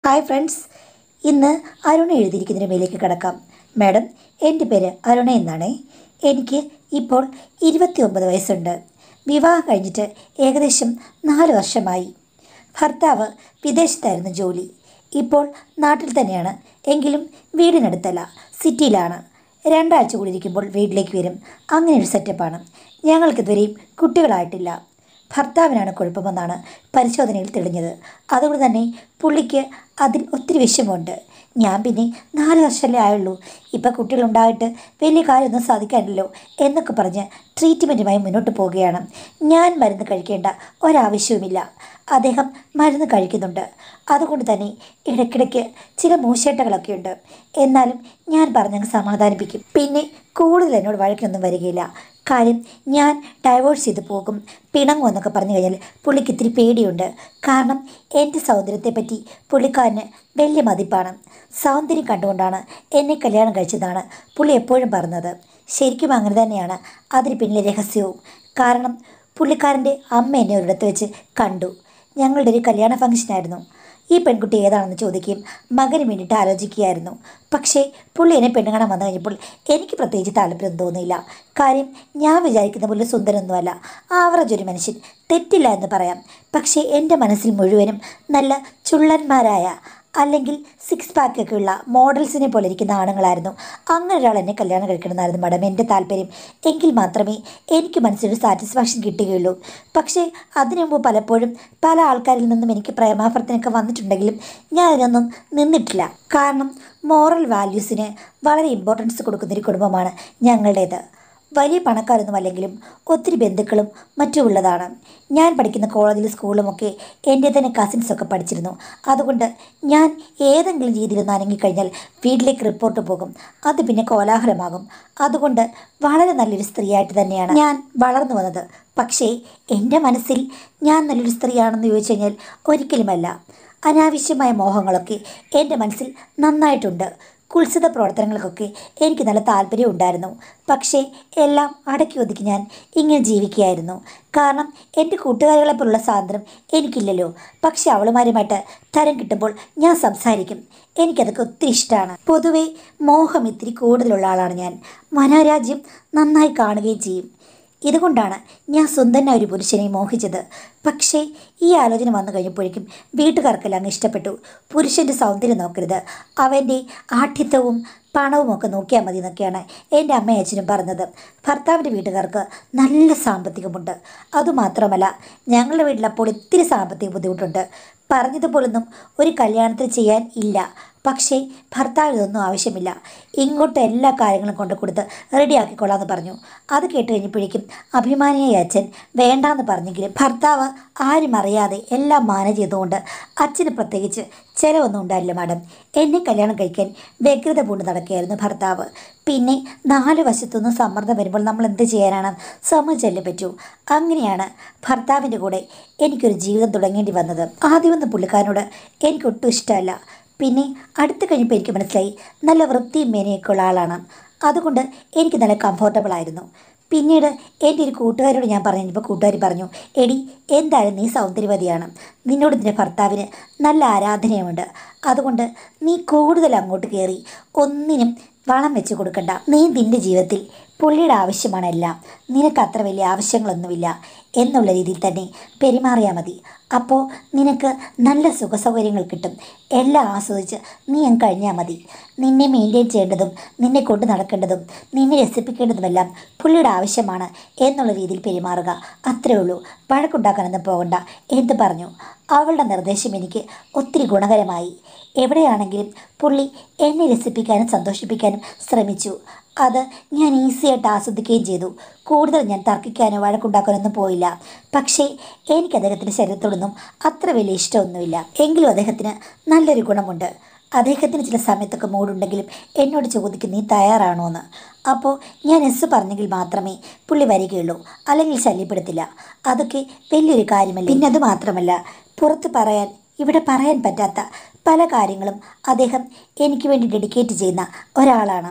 Hi friends, ഇന്ന് അരുണ എഴുതിയിരിക്കുന്നതിന് മേലേക്ക് കടക്കാം. മാഡം, എൻ്റെ പേര് അരുണ എന്നാണ്. എനിക്ക് ഇപ്പോൾ 29 വയസ്സുണ്ട്. വിവാഹം കഴിഞ്ഞിട്ട് ഏകദേശം 4 വർഷമായി. ഭർത്താവ് വിദേശത്തായിരുന്നു ജോലി. ഇപ്പോൾ നാട്ടിൽ തന്നെയാണ്, എങ്കിലും വീടിനടുത്തല്ല, സിറ്റിയിലാണ്. 2 ആഴ്ച കൂടി ഇരിക്കുമ്പോൾ വീട്ടിലേക്ക് വരും. അങ്ങനെ ഒരു സെറ്റപ്പാണ്. ഞങ്ങൾക്കിതുവരെയും കുട്ടികളായിട്ടില്ല. ഭർത്താവിനാണ് കുഴപ്പമെന്നാണ് പരിശോധനയിൽ തെളിഞ്ഞത്. അതുകൊണ്ട് തന്നെ പുള്ളിക്ക് അതിൽ ഒത്തിരി വിഷമമുണ്ട്. ഞാൻ പിന്നെ 4 വർഷമല്ലേ ആയുള്ളൂ, ഇപ്പം കുട്ടികളുണ്ടായിട്ട് വലിയ കാര്യമൊന്നും സാധിക്കാനില്ലല്ലോ എന്നൊക്കെ പറഞ്ഞ് ട്രീറ്റ്മെൻറ്റുമായി മുന്നോട്ട് പോവുകയാണ്. ഞാൻ മരുന്ന് കഴിക്കേണ്ട ഒരാവശ്യവുമില്ല. അദ്ദേഹം മരുന്ന് കഴിക്കുന്നുണ്ട്. അതുകൊണ്ട് തന്നെ ഇടയ്ക്കിടയ്ക്ക് ചില മൂശേട്ടകളൊക്കെ ഉണ്ട്. എന്നാലും ഞാൻ പറഞ്ഞങ്ങ് സമാധാനിപ്പിക്കും. പിന്നെ കൂടുതൽ എന്നോട് വഴക്കൊന്നും വരികയില്ല. കാര്യം ഞാൻ ഡൈവോഴ്സ് ചെയ്ത് പോകും, പിണങ്ങും എന്നൊക്കെ പറഞ്ഞു കഴിഞ്ഞാൽ പുള്ളിക്ക് ഇത്തിരി പേടിയുണ്ട്. കാരണം എൻ്റെ സൗന്ദര്യത്തെപ്പറ്റി പുള്ളിക്കാരന് വലിയ മതിപ്പാണ്. സൗന്ദര്യം കണ്ടുകൊണ്ടാണ് എന്നെ കല്യാണം കഴിച്ചതാണ് പുള്ളി എപ്പോഴും പറഞ്ഞത്. ശരിക്കും അങ്ങനെ തന്നെയാണ് അതിന് പിന്നിലെ രഹസ്യവും. കാരണം പുള്ളിക്കാരൻ്റെ അമ്മ എന്നെ ഒരിടത്ത് വെച്ച് കണ്ടു. ഞങ്ങളുടെ ഒരു കല്യാണ ഫംഗ്ഷനായിരുന്നു. ഈ പെൺകുട്ടി ഏതാണെന്ന് ചോദിക്കുകയും മകന് വേണ്ടിയിട്ട് ആലോചിക്കുകയായിരുന്നു. പക്ഷേ പുള്ളി എന്നെ പെണ്ണ് കാണാൻ വന്നു കഴിഞ്ഞപ്പോൾ എനിക്ക് പ്രത്യേകിച്ച് താല്പര്യം തോന്നിയില്ല. കാര്യം ഞാൻ വിചാരിക്കുന്ന പോലെ സുന്ദരമൊന്നുമല്ല, ആവറേജ് ഒരു മനുഷ്യൻ, തെറ്റില്ല എന്ന് പറയാം. പക്ഷേ എൻ്റെ മനസ്സിൽ മുഴുവനും നല്ല ചുള്ളന്മാരായ, അല്ലെങ്കിൽ 6 പാക്കൊക്കെ ഉള്ള മോഡൽസിനെ പോലെ ഇരിക്കുന്ന ആണുങ്ങളായിരുന്നു. അങ്ങനെ ഒരാൾ എന്നെ കല്യാണം കഴിക്കണമെന്നായിരുന്നു മാഡം എൻ്റെ താല്പര്യം. എങ്കിൽ മാത്രമേ എനിക്ക് മനസ്സിലൊരു സാറ്റിസ്ഫാക്ഷൻ കിട്ടുകയുള്ളൂ. പക്ഷേ അതിനു മുമ്പ് പലപ്പോഴും പല ആൾക്കാരിൽ നിന്നും എനിക്ക് പ്രേമാഭ്യർത്ഥനയൊക്കെ വന്നിട്ടുണ്ടെങ്കിലും ഞാൻ അതിനൊന്നും നിന്നിട്ടില്ല. കാരണം മോറൽ വാല്യൂസിന് വളരെ ഇമ്പോർട്ടൻസ് കൊടുക്കുന്നൊരു കുടുംബമാണ് ഞങ്ങളുടേത്. വലിയ പണക്കാരൊന്നും അല്ലെങ്കിലും ഒത്തിരി ബന്ധുക്കളും മറ്റുമുള്ളതാണ്. ഞാൻ പഠിക്കുന്ന കോളേജിലും സ്കൂളുമൊക്കെ എൻ്റെ തന്നെ കസിൻസൊക്കെ പഠിച്ചിരുന്നു. അതുകൊണ്ട് ഞാൻ ഏതെങ്കിലും രീതിയിലൊന്ന് അനങ്ങിക്കഴിഞ്ഞാൽ വീട്ടിലേക്ക് റിപ്പോർട്ട് പോകും. അത് പിന്നെ കോലാഹലമാകും. അതുകൊണ്ട് വളരെ നല്ലൊരു സ്ത്രീയായിട്ട് തന്നെയാണ് ഞാൻ വളർന്നു വന്നത്. പക്ഷേ എൻ്റെ മനസ്സിൽ ഞാൻ നല്ലൊരു സ്ത്രീയാണെന്ന് ചോദിച്ചു കഴിഞ്ഞാൽ ഒരിക്കലുമല്ല. അനാവശ്യമായ മോഹങ്ങളൊക്കെ എൻ്റെ മനസ്സിൽ നന്നായിട്ടുണ്ട്. കുത്സിത പ്രവർത്തനങ്ങൾക്കൊക്കെ എനിക്ക് നല്ല താല്പര്യം ഉണ്ടായിരുന്നു. പക്ഷേ എല്ലാം അടക്കി ഒതുക്കി ഞാൻ ഇങ്ങനെ ജീവിക്കുകയായിരുന്നു. കാരണം എൻ്റെ കൂട്ടുകാരികളെപ്പോലുള്ള സ്വാതന്ത്ര്യം എനിക്കില്ലല്ലോ. പക്ഷെ അവളുമാരുമായിട്ട് തരം കിട്ടുമ്പോൾ ഞാൻ സംസാരിക്കും. എനിക്കതൊക്കെ ഒത്തിരി ഇഷ്ടമാണ്. പൊതുവെ മോഹം ഇത്തിരി കൂടുതലുള്ള ആളാണ് ഞാൻ. മനോരാജ്യം നന്നായി കാണുകയും ചെയ്യും. ഇതുകൊണ്ടാണ് ഞാൻ സ്വന്തനായ ഒരു പുരുഷനെ മോഹിച്ചത്. പക്ഷേ ഈ ആലോചന വന്നു കഴിഞ്ഞപ്പോഴേക്കും വീട്ടുകാർക്കെല്ലാം അങ്ങ് ഇഷ്ടപ്പെട്ടു. പുരുഷൻ്റെ സൗന്ദര്യം നോക്കരുത്, അവൻ്റെ ആഠ്യത്വവും പണവും ഒക്കെ നോക്കിയാൽ മതി എന്നൊക്കെയാണ് എൻ്റെ അമ്മയും അച്ഛനും പറഞ്ഞത്. ഭർത്താവിൻ്റെ വീട്ടുകാർക്ക് നല്ല സാമ്പത്തികമുണ്ട്. അതുമാത്രമല്ല ഞങ്ങളുടെ വീട്ടിലപ്പോൾ ഇത്തിരി സാമ്പത്തിക ബുദ്ധിമുട്ടുണ്ട്. പറഞ്ഞതുപോലൊന്നും ഒരു കല്യാണത്തിന് ചെയ്യാൻ ഇല്ല. പക്ഷേ ഭർത്താവ് ഇതൊന്നും ആവശ്യമില്ല, ഇങ്ങോട്ട് എല്ലാ കാര്യങ്ങളും കൊണ്ട് കൊടുത്ത് റെഡിയാക്കിക്കൊള്ളാമെന്ന് പറഞ്ഞു. അത് കേട്ട് കഴിഞ്ഞപ്പോഴേക്കും അഭിമാനിയായ അച്ഛൻ വേണ്ടാന്ന് പറഞ്ഞെങ്കിലും ഭർത്താവ് ആരും അറിയാതെ എല്ലാം മാനേജ് ചെയ്തുകൊണ്ട് അച്ഛന് പ്രത്യേകിച്ച് ചിലവൊന്നും ഉണ്ടായില്ല മാഡം. എന്നെ കല്യാണം കഴിക്കാൻ വ്യഗ്രത പൂണ്ട് നടക്കുകയായിരുന്നു ഭർത്താവ്. പിന്നെ 4 വശത്തുനിന്ന് സമ്മർദ്ദം വരുമ്പോൾ നമ്മൾ എന്ത് ചെയ്യാനാണ്, സമ്മതിച്ചല്ലേ പറ്റൂ. അങ്ങനെയാണ് ഭർത്താവിൻ്റെ കൂടെ എനിക്കൊരു ജീവിതം തുടങ്ങേണ്ടി വന്നത്. ആദ്യമൊന്നും പുള്ളിക്കാരനോട് എനിക്കൊട്ടും ഇഷ്ടമല്ല. പിന്നെ അടുത്ത് കഴിഞ്ഞപ്പോൾ എനിക്ക് മനസ്സിലായി നല്ല വൃത്തിയും മേനയൊക്കെ ഉള്ള ആളാണ്. അതുകൊണ്ട് എനിക്ക് നല്ല കംഫർട്ടബിൾ ആയിരുന്നു. പിന്നീട് എൻ്റെ ഒരു കൂട്ടുകാരോട് ഞാൻ പറഞ്ഞപ്പോൾ കൂട്ടുകാരി പറഞ്ഞു, എടി എന്തായാലും നീ സൗന്ദര്യവതിയാണ്, നിന്നോട് നിൻ്റെ ഭർത്താവിന് നല്ല ആരാധനയുമുണ്ട്. അതുകൊണ്ട് നീ കൂടുതൽ അങ്ങോട്ട് കയറി ഒന്നിനും വളം വെച്ച് കൊടുക്കണ്ട. നീ നിൻ്റെ ജീവിതത്തിൽ പുള്ളിയുടെ ആവശ്യമാണ് എല്ലാം, നിനക്ക് അത്ര വലിയ ആവശ്യങ്ങളൊന്നുമില്ല എന്നുള്ള രീതിയിൽ തന്നെ പെരുമാറിയാൽ മതി. അപ്പോൾ നിനക്ക് നല്ല സുഖസൗകര്യങ്ങൾ കിട്ടും. എല്ലാം ആസ്വദിച്ച് നീ അങ്ങ് കഴിഞ്ഞാൽ മതി. നിന്നെ മെയിൻറ്റെയിൻ ചെയ്യേണ്ടതും നിന്നെ കൊണ്ട് നടക്കേണ്ടതും നിന്നെ രസിപ്പിക്കേണ്ടതുമെല്ലാം പുള്ളിയുടെ ആവശ്യമാണ് എന്നുള്ള രീതിയിൽ പെരുമാറുക, അത്രേ ഉള്ളൂ. വഴക്കുണ്ടാക്കാനൊന്നും പോകണ്ട എന്ന് പറഞ്ഞു. അവളുടെ നിർദ്ദേശം എനിക്ക് ഒത്തിരി ഗുണകരമായി. എവിടെയാണെങ്കിലും പുള്ളി എന്നെ രസിപ്പിക്കാനും സന്തോഷിപ്പിക്കാനും ശ്രമിച്ചു. അത് ഞാൻ ഈസിയായിട്ട് ആസ്വദിക്കുകയും ചെയ്തു. കൂടുതൽ ഞാൻ തർക്കിക്കാനോ വഴക്കുണ്ടാക്കാനൊന്നും പോയില്ല. പക്ഷേ എനിക്ക് അദ്ദേഹത്തിൻ്റെ ശരീരത്തോടൊന്നും അത്ര വലിയ ഇഷ്ടമൊന്നുമില്ല. എങ്കിലും അദ്ദേഹത്തിന് നല്ലൊരു ഗുണമുണ്ട്. അദ്ദേഹത്തിന് ചില സമയത്തൊക്കെ മൂടുണ്ടെങ്കിലും എന്നോട് ചോദിക്കും, നീ തയ്യാറാണോ എന്ന്. അപ്പോൾ ഞാൻ എസ് പറഞ്ഞെങ്കിൽ മാത്രമേ പുള്ളി വരികയുള്ളൂ, അല്ലെങ്കിൽ ശല്യപ്പെടുത്തില്ല. അതൊക്കെ വലിയൊരു കാര്യമല്ല. പിന്നെ അത് മാത്രമല്ല, പുറത്ത് പറയാൻ ഇവിടെ പറയാൻ പറ്റാത്ത പല കാര്യങ്ങളും അദ്ദേഹം എനിക്ക് വേണ്ടി ഡെഡിക്കേറ്റ് ചെയ്യുന്ന ഒരാളാണ്.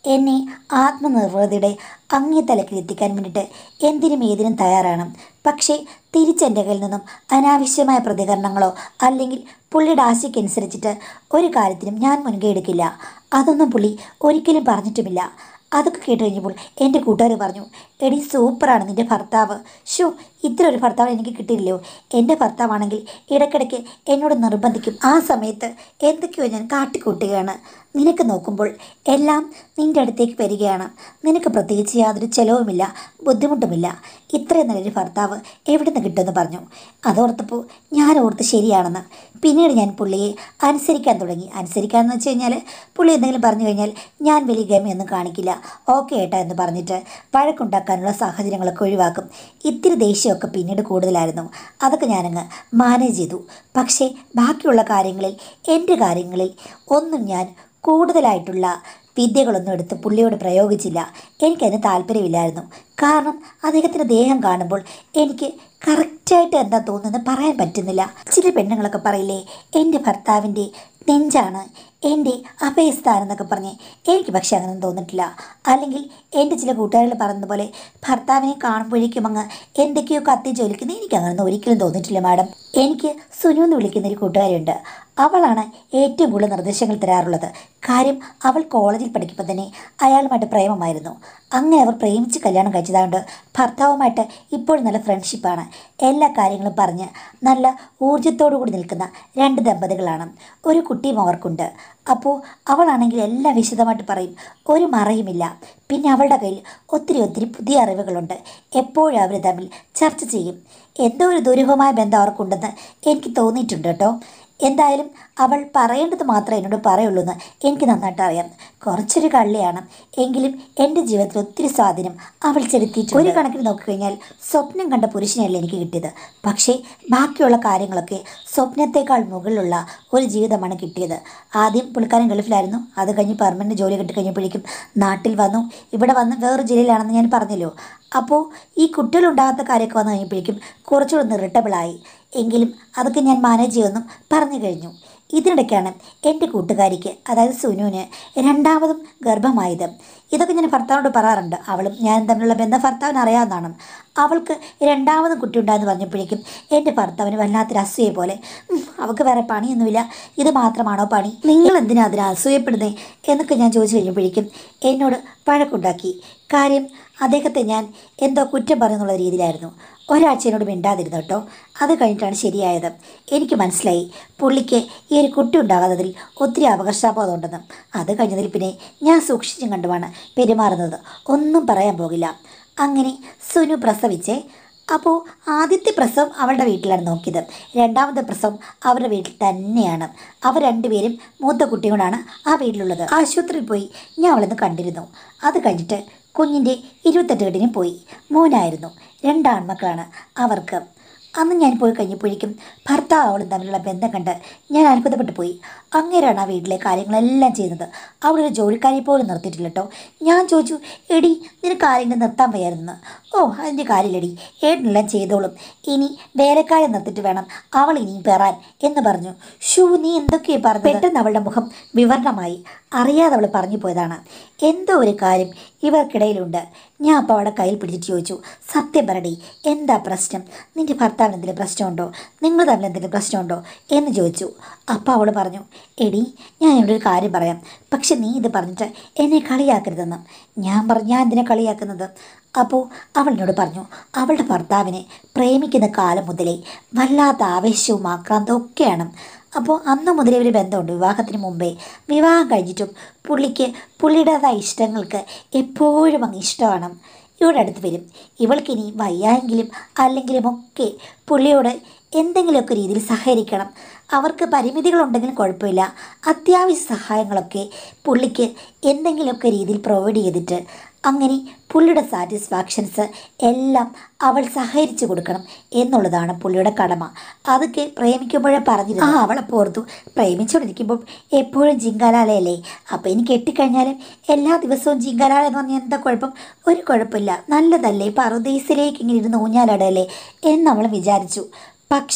എന്നെ ആത്മനിർവൃതിയുടെ അങ്ങേ തലക്കിലെത്തിക്കാൻ വേണ്ടിയിട്ട് എന്തിനും ഏതിനും തയ്യാറാണ്. പക്ഷേ തിരിച്ചെൻ്റെ കയ്യിൽ നിന്നും അനാവശ്യമായ പ്രതികരണങ്ങളോ അല്ലെങ്കിൽ പുള്ളിയുടെ ആശയ്ക്കനുസരിച്ചിട്ട് ഒരു കാര്യത്തിനും ഞാൻ മുൻകൈ എടുക്കില്ല. അതൊന്നും പുള്ളി ഒരിക്കലും പറഞ്ഞിട്ടുമില്ല. അതൊക്കെ കേട്ട് കഴിഞ്ഞപ്പോൾ എൻ്റെ കൂട്ടുകാർ പറഞ്ഞു, എടി സൂപ്പറാണ് നിൻ്റെ ഭർത്താവ്. ഷോ, ഇത്ര ഒരു ഭർത്താവ് എനിക്ക് കിട്ടിയില്ലയോ. എൻ്റെ ഭർത്താവാണെങ്കിൽ ഇടയ്ക്കിടയ്ക്ക് എന്നോട് നിർബന്ധിക്കും. ആ സമയത്ത് എന്തൊക്കെയോ ഞാൻ കാട്ടിക്കൂട്ടുകയാണ്. നിനക്ക് നോക്കുമ്പോൾ എല്ലാം നിൻ്റെ അടുത്തേക്ക് വരികയാണ്. നിനക്ക് പ്രത്യേകിച്ച് യാതൊരു ചിലവുമില്ല, ബുദ്ധിമുട്ടുമില്ല. ഇത്രയും നല്ലൊരു ഭർത്താവ് എവിടെ നിന്ന് കിട്ടുമെന്ന് പറഞ്ഞു. അതോർത്തപ്പോൾ ഞാൻ ഓർത്ത് ശരിയാണെന്ന്. പിന്നീട് ഞാൻ പുള്ളിയെ അനുസരിക്കാൻ തുടങ്ങി. അനുസരിക്കാമെന്ന് വെച്ച് കഴിഞ്ഞാൽ പുള്ളി എന്തെങ്കിലും പറഞ്ഞു കഴിഞ്ഞാൽ ഞാൻ വലിയ ഗമയൊന്നും കാണിക്കില്ല. ഓക്കെ ഏട്ടാ എന്ന് പറഞ്ഞിട്ട് വഴക്കുണ്ടാക്കാനുള്ള സാഹചര്യങ്ങളൊക്കെ ഒഴിവാക്കും. ഇത്തിരി ദേഷ്യമൊക്കെ പിന്നീട് കൂടുതലായിരുന്നു. അതൊക്കെ ഞാനങ്ങ് മാനേജ് ചെയ്തു. പക്ഷേ ബാക്കിയുള്ള കാര്യങ്ങളിൽ, എൻ്റെ കാര്യങ്ങളിൽ ഒന്നും ഞാൻ കൂടുതലായിട്ടുള്ള വിദ്യകളൊന്നും എടുത്ത് പുള്ളിയോട് പ്രയോഗിച്ചില്ല. എനിക്കതിന് താല്പര്യമില്ലായിരുന്നു. കാരണം അദ്ദേഹത്തിൻ്റെ ദേഹം കാണുമ്പോൾ എനിക്ക് കറക്റ്റായിട്ട് എന്താ തോന്നുന്നത് പറയാൻ പറ്റുന്നില്ല. ചില പെണ്ണുങ്ങളൊക്കെ പറയില്ലേ, എൻ്റെ ഭർത്താവിൻ്റെ നെഞ്ചാണ് എൻ്റെ അഭയസ്ഥാനം എന്നൊക്കെ പറഞ്ഞ്. എനിക്ക് പക്ഷേ അങ്ങനെയൊന്നും തോന്നിയിട്ടില്ല. അല്ലെങ്കിൽ എൻ്റെ ചില കൂട്ടുകാരികൾ പറഞ്ഞതുപോലെ ഭർത്താവിനെ കാണുമ്പോഴേക്കും അങ്ങ് എന്തൊക്കെയോ കത്തി ജ്വലിക്കുന്നത് എനിക്ക് അങ്ങനെയൊന്നും ഒരിക്കലും തോന്നിയിട്ടില്ല മാഡം. എനിക്ക് സുനു എന്ന് വിളിക്കുന്നൊരു കൂട്ടുകാരിയുണ്ട്. അവളാണ് ഏറ്റവും കൂടുതൽ നിർദ്ദേശങ്ങൾ തരാറുള്ളത്. കാര്യം അവൾ കോളേജിൽ പഠിക്കുമ്പോൾ തന്നെ അയാളുമായിട്ട് പ്രേമമായിരുന്നു. അങ്ങനെ അവർ പ്രേമിച്ച് കല്യാണം കഴിച്ചതുകൊണ്ട് ഭർത്താവുമായിട്ട് ഇപ്പോഴും നല്ല ഫ്രണ്ട്ഷിപ്പാണ്. എല്ലാ കാര്യങ്ങളും പറഞ്ഞ് നല്ല ഊർജ്ജത്തോടു കൂടി നിൽക്കുന്ന രണ്ട് ദമ്പതികളാണ്. ഒരു കുട്ടിയും അവർക്കുണ്ട്. അപ്പോൾ അവളാണെങ്കിൽ എല്ലാം വിശദമായിട്ട് പറയും, ഒരു മറയുമില്ല. പിന്നെ അവളുടെ കയ്യിൽ ഒത്തിരി പുതിയ അറിവുകളുണ്ട്. എപ്പോഴും അവർ തമ്മിൽ ചർച്ച ചെയ്യും. എന്തോ ഒരു ദുരൂഹമായ ബന്ധം അവർക്കുണ്ടെന്ന് എനിക്ക് തോന്നിയിട്ടുണ്ട് കേട്ടോ. എന്തായാലും അവൾ പറയേണ്ടത് മാത്രമേ എന്നോട് പറയുള്ളൂ എന്ന് എനിക്ക് നന്നായിട്ട് അറിയാം. കുറച്ചൊരു കള്ളിയാണ്, എങ്കിലും എൻ്റെ ജീവിതത്തിൽ ഒത്തിരി സ്വാധീനം അവൾ ചെലുത്തിയിട്ടുണ്ട്. ഒരു കണക്കിന് നോക്കിക്കഴിഞ്ഞാൽ സ്വപ്നം കണ്ട പുരുഷനെയല്ല എനിക്ക് കിട്ടിയത്. പക്ഷേ ബാക്കിയുള്ള കാര്യങ്ങളൊക്കെ സ്വപ്നത്തേക്കാൾ മുകളിലുള്ള ഒരു ജീവിതമാണ് കിട്ടിയത്. ആദ്യം പുള്ളിക്കാരൻ ഗൾഫിലായിരുന്നു. അത് കഴിഞ്ഞ് പെർമനൻറ്റ് ജോലി കിട്ടിക്കഴിഞ്ഞപ്പോഴേക്കും നാട്ടിൽ വന്നു. ഇവിടെ വന്ന് വേറൊരു ജില്ലയിലാണെന്ന് ഞാൻ പറഞ്ഞല്ലോ. അപ്പോൾ ഈ കുട്ടികളുണ്ടാകാത്ത കാര്യമൊക്കെ വന്നു കഴിഞ്ഞപ്പോഴേക്കും കുറച്ചുകൂടെ ഇറിറ്റബിളായി. എങ്കിലും അതൊക്കെ ഞാൻ മാനേജ് ചെയ്യുമെന്നും പറഞ്ഞു കഴിഞ്ഞു. ഇതിനിടയ്ക്കാണ് എൻ്റെ കൂട്ടുകാരിക്ക്, അതായത് സുനുവിന് രണ്ടാമതും ഗർഭമായത്. ഇതൊക്കെ ഞാൻ ഭർത്താവിനോട് പറയാറുണ്ട്. അവളും ഞാനും തമ്മിലുള്ള ബന്ധം ഭർത്താവിന് അറിയാവുന്നതാണ്. അവൾക്ക് രണ്ടാമതും കുട്ടി ഉണ്ടായെന്ന് പറഞ്ഞപ്പോഴേക്കും എൻ്റെ ഭർത്താവിന് വല്ലാത്തൊരു അസൂയ പോലെ, അവൾക്ക് വേറെ പണിയൊന്നുമില്ല, ഇത് മാത്രമാണോ പണി, നിങ്ങൾ എന്തിനാ അതിന് അസൂയപ്പെടുന്നേ എന്നൊക്കെ ഞാൻ ചോദിച്ചു കഴിഞ്ഞപ്പോഴേക്കും എന്നോട് വഴക്കുണ്ടാക്കി. കാര്യം അദ്ദേഹത്തെ ഞാൻ എന്തോ കുറ്റം പറയുന്നുള്ള രീതിയിലായിരുന്നു. ഒരാഴ്ച എന്നോട് മിണ്ടാതിരുന്നു കേട്ടോ. അത് കഴിഞ്ഞിട്ടാണ് ശരിയായത്. എനിക്ക് മനസ്സിലായി പുള്ളിക്ക് ഈ ഒരു കുട്ടി ഉണ്ടാകാത്തതിൽ ഒത്തിരി അപകർഷാബോധം ഉണ്ടെന്ന്. അത് കഴിഞ്ഞതിൽ പിന്നെ ഞാൻ സൂക്ഷിച്ചും കണ്ടുമാണ് പെരുമാറുന്നത്. ഒന്നും പറയാൻ പോകില്ല. അങ്ങനെ സുനു പ്രസവിച്ചേ. അപ്പോൾ ആദ്യത്തെ പ്രസവം അവളുടെ വീട്ടിലാണ് നോക്കിയത്. രണ്ടാമത്തെ പ്രസവം അവരുടെ വീട്ടിൽ തന്നെയാണ്. അവർ രണ്ടുപേരും മൂത്ത കുട്ടിയും കൊണ്ടാണ് ആ വീട്ടിലുള്ളത്. ആശുപത്രിയിൽ പോയി ഞാൻ അവളൊന്ന് കണ്ടിരുന്നു. അത് കഴിഞ്ഞിട്ട് കുഞ്ഞിൻ്റെ 28 കെട്ടിനും പോയി. മോനായിരുന്നു. 2 ആൺമക്കളാണ് അവർക്ക്. അന്ന് ഞാൻ പോയി കഴിഞ്ഞപ്പോഴേക്കും ഭർത്താവ് അവളും തമ്മിലുള്ള ബന്ധം കണ്ട് ഞാൻ അത്ഭുതപ്പെട്ടു പോയി. അങ്ങേരാണ് ആ വീട്ടിലെ കാര്യങ്ങളെല്ലാം ചെയ്യുന്നത്. അവിടെ ഒരു ജോലിക്കാരി പോലും നിർത്തിയിട്ടില്ല കേട്ടോ. ഞാൻ ചോദിച്ചു, എടി നിനക്ക് ആരെങ്കിലും നിർത്താൻ വയ്യായിരുന്നു? ഓ, അതിൻ്റെ കാര്യമില്ലടി, ഏട്ടനെല്ലാം ചെയ്തോളും, ഇനി വേലക്കാരെ നിർത്തിയിട്ട് വേണം അവൾ ഇനിയും പെറാൻ എന്ന് പറഞ്ഞു. ഷൂ, നീ എന്തൊക്കെയാണ് പറഞ്ഞത്? പെട്ടെന്ന് അവളുടെ മുഖം വിവരണമായി. അറിയാതെ അവൾ പറഞ്ഞു പോയതാണ്. എന്തോ ഒരു കാര്യം ഇവർക്കിടയിലുണ്ട്. ഞാൻ അപ്പോൾ അവളുടെ കയ്യിൽ പിടിച്ചിട്ട് ചോദിച്ചു, സത്യം പറടി, എന്താ പ്രശ്നം? നിൻ്റെ ഭർത്താവിന് എന്തെങ്കിലും പ്രശ്നമുണ്ടോ? നിങ്ങൾ തമ്മിൽ എന്തെങ്കിലും പ്രശ്നമുണ്ടോ എന്ന് ചോദിച്ചു. അപ്പോൾ അവൾ പറഞ്ഞു, എടി ഞാൻ ഇവിടെ ഒരു കാര്യം പറയാം, പക്ഷെ നീ ഇത് പറഞ്ഞിട്ട് എന്നെ കളിയാക്കരുതെന്ന്. ഞാൻ പറഞ്ഞു, ഞാൻ എന്തിനാ കളിയാക്കുന്നത്? അപ്പോൾ അവളിനോട് പറഞ്ഞു, അവളുടെ ഭർത്താവിനെ പ്രേമിക്കുന്ന കാലം മുതലേ വല്ലാത്ത ആവേശവും ആക്രാന്തവും ഒക്കെയാണ്. അപ്പോൾ അന്ന് മുതലേ ഒരു ബന്ധമുണ്ട്, വിവാഹത്തിന് മുമ്പേ. വിവാഹം കഴിഞ്ഞിട്ടും പുള്ളിക്ക് പുള്ളിയുടേതായ ഇഷ്ടങ്ങൾക്ക് എപ്പോഴും അങ്ങ് ഇഷ്ടമാണ്. ഇവിടെ അടുത്ത് വരും. ഇവൾക്കിനി വയ്യായെങ്കിലും അല്ലെങ്കിലും ഒക്കെ പുള്ളിയോട് എന്തെങ്കിലുമൊക്കെ രീതിയിൽ സഹകരിക്കണം. അവർക്ക് പരിമിതികളുണ്ടെങ്കിലും കുഴപ്പമില്ല. അത്യാവശ്യ സഹായങ്ങളൊക്കെ പുള്ളിക്ക് എന്തെങ്കിലുമൊക്കെ രീതിയിൽ പ്രൊവൈഡ് ചെയ്തിട്ട് അങ്ങനെ പുള്ളിയുടെ സാറ്റിസ്ഫാക്ഷൻസ് എല്ലാം അവൾ സഹകരിച്ചു കൊടുക്കണം എന്നുള്ളതാണ് പുള്ളിയുടെ കടമ. അതൊക്കെ പ്രേമിക്കുമ്പോഴേ പറഞ്ഞിരുന്നു. അവളെ പോർത്തു. പ്രേമിച്ചുകൊണ്ടിരിക്കുമ്പോൾ എപ്പോഴും ജിങ്കാലാലയല്ലേ. അപ്പോൾ എനിക്ക് കെട്ടിക്കഴിഞ്ഞാലും എല്ലാ ദിവസവും ജിങ്കാലാല എന്ന് പറഞ്ഞാൽ എന്താ കുഴപ്പം? ഒരു കുഴപ്പമില്ല, നല്ലതല്ലേ, പറുദീസിലേക്ക് ഇങ്ങനെ ഇരുന്ന് ഊഞ്ഞാലടയല്ലേ എന്നവൾ വിചാരിച്ചു. പക്ഷേ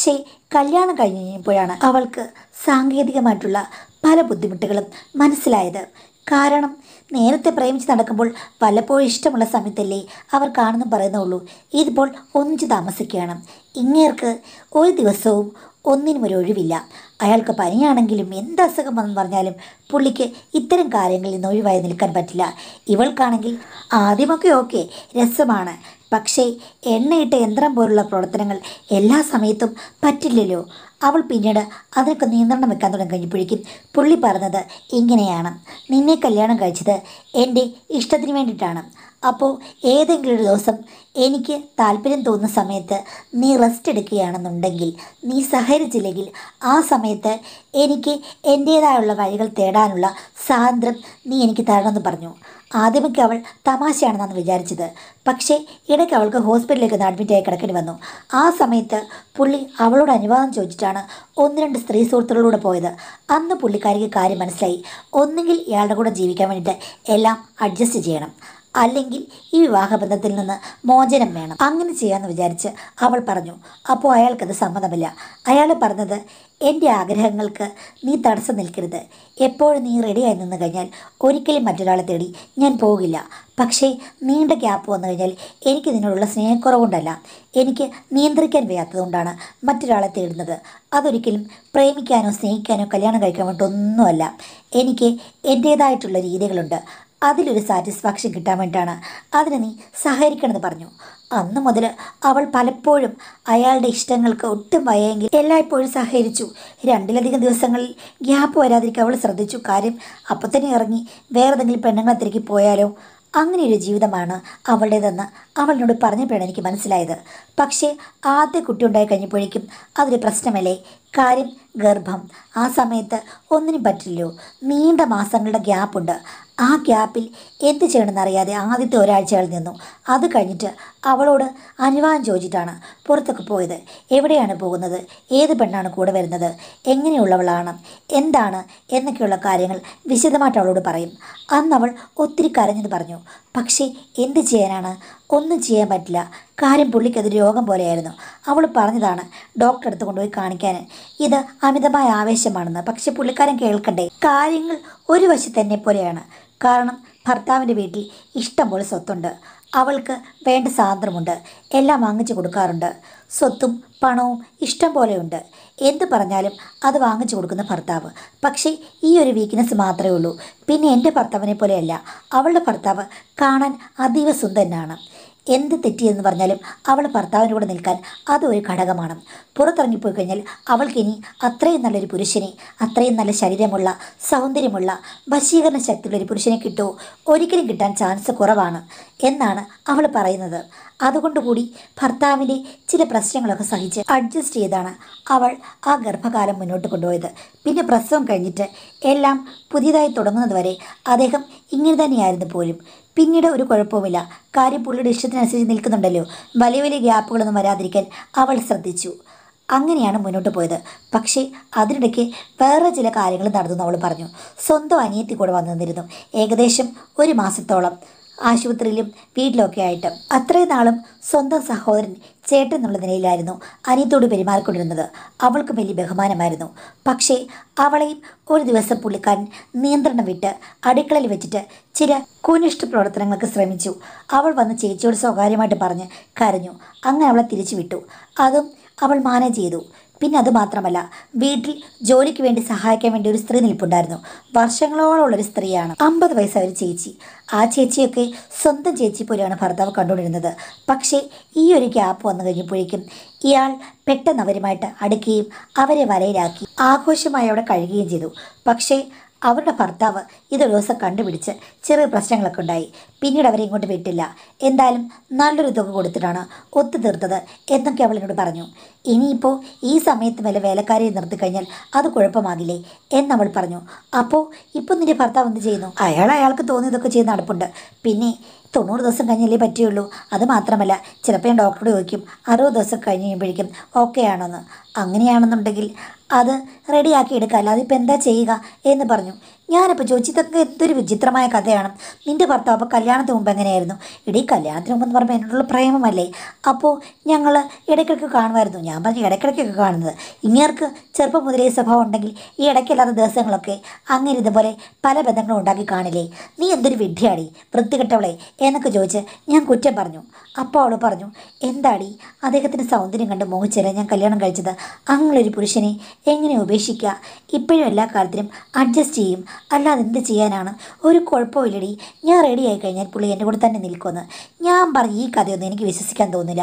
കല്യാണം കഴിഞ്ഞ് കഴിഞ്ഞപ്പോഴാണ് അവൾക്ക് സാങ്കേതികമായിട്ടുള്ള പല ബുദ്ധിമുട്ടുകളും മനസ്സിലായത്. കാരണം നേരത്തെ പ്രേമിച്ച് നടക്കുമ്പോൾ വല്ലപ്പോഴും ഇഷ്ടമുള്ള സമയത്തല്ലേ അവർ കാണുന്നു പറയുന്നുള്ളൂ. ഇതിപ്പോൾ ഒന്നിച്ച് താമസിക്കുകയാണ്. ഇങ്ങേർക്ക് ഒരു ദിവസവും ഒന്നിനും ഒരു ഒഴിവില്ല. അയാൾക്ക് പനിയാണെങ്കിലും എന്ത് അസുഖം വന്നു പറഞ്ഞാലും പുള്ളിക്ക് ഇത്തരം കാര്യങ്ങളിൽ നിന്ന് ഒഴിവായി നിൽക്കാൻ പറ്റില്ല. ഇവൾക്കാണെങ്കിൽ ആദ്യമൊക്കെ ഓക്കെ രസമാണ്, പക്ഷേ എണ്ണയിട്ട യന്ത്രം പോലുള്ള പ്രവർത്തനങ്ങൾ എല്ലാ സമയത്തും പറ്റില്ലല്ലോ. അവൾ പിന്നീട് അതിനൊക്കെ നിയന്ത്രണം വെക്കാൻ തുടങ്ങി കഴിഞ്ഞപ്പോഴേക്കും പുള്ളി പറഞ്ഞത് ഇങ്ങനെയാണ്: നിന്നെ കല്യാണം കഴിച്ചത് എൻ്റെ ഇഷ്ടത്തിന് വേണ്ടിയിട്ടാണ്. അപ്പോൾ ഏതെങ്കിലും ഒരു ദിവസം എനിക്ക് താല്പര്യം തോന്നുന്ന സമയത്ത് നീ റെസ്റ്റ് എടുക്കുകയാണെന്നുണ്ടെങ്കിൽ, നീ സഹകരിച്ചില്ലെങ്കിൽ, ആ സമയത്ത് എനിക്ക് എൻ്റേതായുള്ള വഴികൾ തേടാനുള്ള സ്വാതന്ത്ര്യം നീ എനിക്ക് തരണമെന്ന് പറഞ്ഞു. ആദ്യമൊക്കെ അവൾ തമാശയാണെന്നാണ് വിചാരിച്ചത്. പക്ഷേ ഇടയ്ക്ക് അവൾക്ക് ഹോസ്പിറ്റലിലേക്ക് ഒന്ന് അഡ്മിറ്റായി കിടക്കേണ്ടി വന്നു. ആ സമയത്ത് പുള്ളി അവളോട് അനുവാദം ചോദിച്ചിട്ടാണ് ഒന്ന് രണ്ട് സ്ത്രീ സുഹൃത്തുക്കളിലൂടെ പോയത്. അന്ന് പുള്ളിക്കാരിക്ക് കാര്യം മനസ്സിലായി. ഒന്നുകിൽ ഇയാളുടെ കൂടെ ജീവിക്കാൻ വേണ്ടിയിട്ട് എല്ലാം അഡ്ജസ്റ്റ് ചെയ്യണം, അല്ലെങ്കിൽ ഈ വിവാഹബന്ധത്തിൽ നിന്ന് മോചനം വേണം. അങ്ങനെ ചെയ്യാമെന്ന് വിചാരിച്ച് അവൾ പറഞ്ഞു. അപ്പോൾ അയാൾക്കത് സമ്മതമില്ല. അയാൾ പറഞ്ഞത്, എൻ്റെ ആഗ്രഹങ്ങൾക്ക് നീ തടസ്സം നിൽക്കരുത്. എപ്പോഴും നീ റെഡിയായി നിന്ന് കഴിഞ്ഞാൽ ഒരിക്കലും മറ്റൊരാളെ തേടി ഞാൻ പോകില്ല. പക്ഷേ നീണ്ട ഗ്യാപ്പ് വന്നു കഴിഞ്ഞാൽ എനിക്ക് നിന്നോടുള്ള സ്നേഹക്കുറവുകൊണ്ടല്ല, എനിക്ക് നിയന്ത്രിക്കാൻ വയ്യാത്തതുകൊണ്ടാണ് മറ്റൊരാളെ തേടുന്നത്. അതൊരിക്കലും പ്രേമിക്കാനോ സ്നേഹിക്കാനോ കല്യാണം കഴിക്കാൻ വേണ്ടിയിട്ടൊന്നുമല്ല. എനിക്ക് എൻ്റേതായിട്ടുള്ള രീതികളുണ്ട്. അതിലൊരു സാറ്റിസ്ഫാക്ഷൻ കിട്ടാൻ വേണ്ടിയിട്ടാണ്. അതിന് നീ സഹകരിക്കണമെന്ന് പറഞ്ഞു. അന്നു മുതൽ അവൾ പലപ്പോഴും അയാളുടെ ഇഷ്ടങ്ങൾക്ക് ഒട്ടും വയ്യെങ്കിൽ എല്ലായ്പ്പോഴും സഹകരിച്ചു. 2-ലധികം ദിവസങ്ങളിൽ ഗ്യാപ്പ് വരാതിരിക്കാൻ അവൾ ശ്രദ്ധിച്ചു. കാര്യം അപ്പം തന്നെ ഇറങ്ങി വേറെ ഏതെങ്കിലും പെണ്ണുങ്ങളെ തിരക്കി പോയാലോ, അങ്ങനെയൊരു ജീവിതമാണ് അവളുടേതെന്ന് അവളിനോട് പറഞ്ഞപ്പോഴാണ് എനിക്ക് മനസ്സിലായത്. പക്ഷേ ആദ്യ കുട്ടി ഉണ്ടായി കഴിഞ്ഞപ്പോഴേക്കും അതൊരു പ്രശ്നമല്ലേ. കാര്യം ഗർഭം. ആ സമയത്ത് ഒന്നിനും പറ്റില്ലല്ലോ. നീണ്ട മാസങ്ങളുടെ ഗ്യാപ്പുണ്ട്. ആ ഗ്യാപ്പിൽ എന്ത് ചെയ്യണമെന്നറിയാതെ ആദ്യത്തെ ഒരാഴ്ചകൾ നിന്നു. അത് കഴിഞ്ഞിട്ട് അവളോട് അനുവാദം ചോദിച്ചിട്ടാണ് പുറത്തൊക്കെ പോയത്. എവിടെയാണ് പോകുന്നത്, ഏത് പെണ്ണാണ് കൂടെ വരുന്നത്, എങ്ങനെയുള്ളവളാണ്, എന്താണ് എന്നൊക്കെയുള്ള കാര്യങ്ങൾ വിശദമായിട്ട് അവളോട് പറയും. അന്നവൾ ഒത്തിരി കരഞ്ഞെന്ന് പറഞ്ഞു. പക്ഷേ എന്ത് ചെയ്യാനാണ്, ഒന്നും ചെയ്യാൻ പറ്റില്ല. കാര്യം പുള്ളിക്കതൊരു രോഗം പോലെയായിരുന്നു. അവൾ പറഞ്ഞതാണ് ഡോക്ടറെ അടുത്ത് കൊണ്ടുപോയി കാണിക്കാൻ. ഇത് അമിതമായ ആവേശമാണെന്ന്. പക്ഷെ പുള്ളിക്കാരൻ കേൾക്കണ്ടേ. കാര്യങ്ങൾ ഒരു വശത്ത് തന്നെ പോലെയാണ്. കാരണം ഭർത്താവിൻ്റെ വീട്ടിൽ ഇഷ്ടം പോലെ സ്വത്തുണ്ട്. അവൾക്ക് വേണ്ട സ്വാതന്ത്ര്യമുണ്ട്. എല്ലാം വാങ്ങിച്ചു കൊടുക്കാറുണ്ട്. സ്വത്തും പണവും ഇഷ്ടം പോലെയുണ്ട്. എന്ത് പറഞ്ഞാലും അത് വാങ്ങിച്ചു കൊടുക്കുന്ന ഭർത്താവ്. പക്ഷേ ഈ ഒരു വീക്ക്നെസ് മാത്രമേ ഉള്ളൂ. പിന്നെ എൻ്റെ ഭർത്താവിനെ പോലെയല്ല. അവളുടെ ഭർത്താവ് കാണാൻ അതീവ സുന്ദരനാണ്. എന്ത് തെറ്റിയെന്ന് പറഞ്ഞാലും അവൾ ഭർത്താവിൻ്റെ കൂടെ നിൽക്കാൻ അതൊരു ഘടകമാണ്. പുറത്തിറങ്ങിപ്പോയി കഴിഞ്ഞാൽ അവൾക്കിനി അത്രയും നല്ലൊരു പുരുഷനെ, അത്രയും നല്ല ശരീരമുള്ള, സൗന്ദര്യമുള്ള, വശീകരണ ശക്തിയുള്ള ഒരു പുരുഷനെ കിട്ടുമോ? ഒരിക്കലും കിട്ടാൻ ചാൻസ് കുറവാണ് എന്നാണ് അവൾ പറയുന്നത്. അതുകൊണ്ടുകൂടി ഭർത്താവിൻ്റെ ചില പ്രശ്നങ്ങളൊക്കെ സഹിച്ച് അഡ്ജസ്റ്റ് ചെയ്താണ് അവൾ ആ ഗർഭകാലം മുന്നോട്ട് കൊണ്ടുപോയത്. പിന്നെ പ്രസവം കഴിഞ്ഞിട്ട് എല്ലാം പുതിയതായി തുടങ്ങുന്നത് വരെ അദ്ദേഹം ഇങ്ങനെ തന്നെയായിരുന്നു പോലും. പിന്നീട് ഒരു കുഴപ്പവുമില്ല. കാര്യം പുള്ളിയുടെ ഇഷ്ടത്തിനനുസരിച്ച് നിൽക്കുന്നുണ്ടല്ലോ. വലിയ വലിയ ഗ്യാപ്പുകളൊന്നും വരാതിരിക്കാൻ അവൾ ശ്രദ്ധിച്ചു. അങ്ങനെയാണ് മുന്നോട്ട് പോയത്. പക്ഷേ അതിനിടയ്ക്ക് വേറെ ചില കാര്യങ്ങൾ നടന്നു അവൾ പറഞ്ഞു. സ്വന്തം അനിയത്തി കൂടെ വന്നു നിന്നിരുന്നു. ഏകദേശം 1 മാസത്തോളം ആശുപത്രിയിലും വീട്ടിലൊക്കെ ആയിട്ട്. അത്രയും നാളും സ്വന്തം സഹോദരൻ ചേട്ടൻ എന്നുള്ള നിലയിലായിരുന്നു അനിയത്തോട് പെരുമാറിക്കൊണ്ടിരുന്നത്. അവൾക്ക് വലിയ ബഹുമാനമായിരുന്നു. പക്ഷേ അവളെയും ഒരു ദിവസം പുള്ളിക്കാരൻ നിയന്ത്രണം വിട്ട് അടുക്കളയിൽ വെച്ചിട്ട് ചില കുനിഷ്ഠ പ്രവർത്തനങ്ങൾക്ക് ശ്രമിച്ചു. അവൾ വന്ന് ചേച്ചിയോട് സ്വകാര്യമായിട്ട് പറഞ്ഞ് കരഞ്ഞു. അങ്ങനെ അവളെ തിരിച്ചു വിട്ടു. അതും അവൾ മാനേജ് ചെയ്തു. പിന്നെ അതുമാത്രമല്ല, വീട്ടിൽ ജോലിക്ക് വേണ്ടി സഹായിക്കാൻ വേണ്ടി ഒരു സ്ത്രീ നിൽപ്പുണ്ടായിരുന്നു. വർഷങ്ങളോളമുള്ളൊരു സ്ത്രീയാണ്. 50 വയസ്സായ ഒരു ചേച്ചി. ആ ചേച്ചിയൊക്കെ സ്വന്തം ചേച്ചി പോലെയാണ് ഭർത്താവ് കണ്ടുകൊണ്ടിരുന്നത്. പക്ഷേ ഈ ഒരു ഗ്യാപ്പ് വന്നു കഴിഞ്ഞപ്പോഴേക്കും ഇയാൾ പെട്ടെന്ന് അവരുമായിട്ട് അടുക്കുകയും അവരെ വലയിലാക്കി ആഘോഷമായി അവിടെ കഴിയുകയും ചെയ്തു. പക്ഷേ അവരുടെ ഭർത്താവ് ഇതൊരു ദിവസം കണ്ടുപിടിച്ച് ചെറിയ പ്രശ്നങ്ങളൊക്കെ ഉണ്ടായി. പിന്നീട് അവരെ ഇങ്ങോട്ട് വിട്ടില്ല. എന്തായാലും നല്ലൊരു തുക കൊടുത്തിട്ടാണ് ഒത്തുതീർത്തത് എന്നൊക്കെ അവൾ എന്നോട് പറഞ്ഞു. ഇനിയിപ്പോൾ ഈ സമയത്ത് വല്ല വേലക്കാരിയെ നിർത്തിക്കഴിഞ്ഞാൽ അത് കുഴപ്പമാകില്ലേ എന്നവൾ പറഞ്ഞു. അപ്പോൾ ഇപ്പോൾ നിൻ്റെ ഭർത്താവ് എന്ത് ചെയ്യുന്നു? അയാൾക്ക് തോന്നിയതൊക്കെ ചെയ്ത് നടപ്പുണ്ട്. പിന്നെ 90 ദിവസം കഴിഞ്ഞല്ലേ പറ്റുകയുള്ളൂ. അത് മാത്രമല്ല, ചിലപ്പോൾ ഞാൻ ഡോക്ടറോട് ചോദിക്കും 60 ദിവസം കഴിഞ്ഞ് കഴിയുമ്പോഴേക്കും ഓക്കെ ആണോന്ന്. അങ്ങനെയാണെന്നുണ്ടെങ്കിൽ അത് റെഡിയാക്കി എടുക്കുക, അല്ലാതെ ഇപ്പം എന്താ ചെയ്യുക എന്ന് പറഞ്ഞു. ഞാനിപ്പോൾ ചോദിച്ചു ഇതൊക്കെ എന്തൊരു വിചിത്രമായ കഥയാണ്. നിൻ്റെ ഭർത്താവ് അപ്പോൾ കല്യാണത്തിന് മുമ്പ് എങ്ങനെയായിരുന്നു? ഇടീ കല്യാണത്തിന് മുമ്പെന്ന് പറയുമ്പോൾ എന്നോടുള്ള പ്രേമമല്ലേ. അപ്പോൾ ഞങ്ങൾ ഇടയ്ക്കിടയ്ക്ക് കാണുമായിരുന്നു. ഞാൻ പറഞ്ഞു ഇടയ്ക്കിടയ്ക്കൊക്കെ കാണുന്നത്, ഇങ്ങേർക്ക് ചെറുപ്പം മുതലേ സ്വഭാവം ഉണ്ടെങ്കിൽ ഈ ഇടയ്ക്കല്ലാത്ത ദിവസങ്ങളൊക്കെ അങ്ങനെ ഇതുപോലെ പല ബന്ധങ്ങളും ഉണ്ടാക്കി കാണില്ലേ. നീ എന്തൊരു വിഡ്ഢിയാടി വൃത്തികെട്ടവളെ എന്നൊക്കെ ചോദിച്ച് ഞാൻ കുറ്റം പറഞ്ഞു. അപ്പോൾ അവൾ പറഞ്ഞു, എന്താടി അദ്ദേഹത്തിൻ്റെ സൗന്ദര്യം കണ്ട് മോഹിച്ചല്ലേ ഞാൻ കല്യാണം കഴിച്ചത്. അങ്ങനൊരു പുരുഷനെ എങ്ങനെ ഉപേക്ഷിക്കുക? ഇപ്പോഴും എല്ലാ കാലത്തിനും അഡ്ജസ്റ്റ് ചെയ്യും, അല്ലാതെ എന്ത് ചെയ്യാനാണ്? ഒരു കുഴപ്പമില്ലടി, ഞാൻ റെഡി ആയി കഴിഞ്ഞാൽ പുള്ളി എൻ്റെ കൂടെ തന്നെ നിൽക്കുമെന്ന്. ഞാൻ പറഞ്ഞു ഈ കഥയൊന്നും എനിക്ക് വിശ്വസിക്കാൻ തോന്നുന്നില്ല.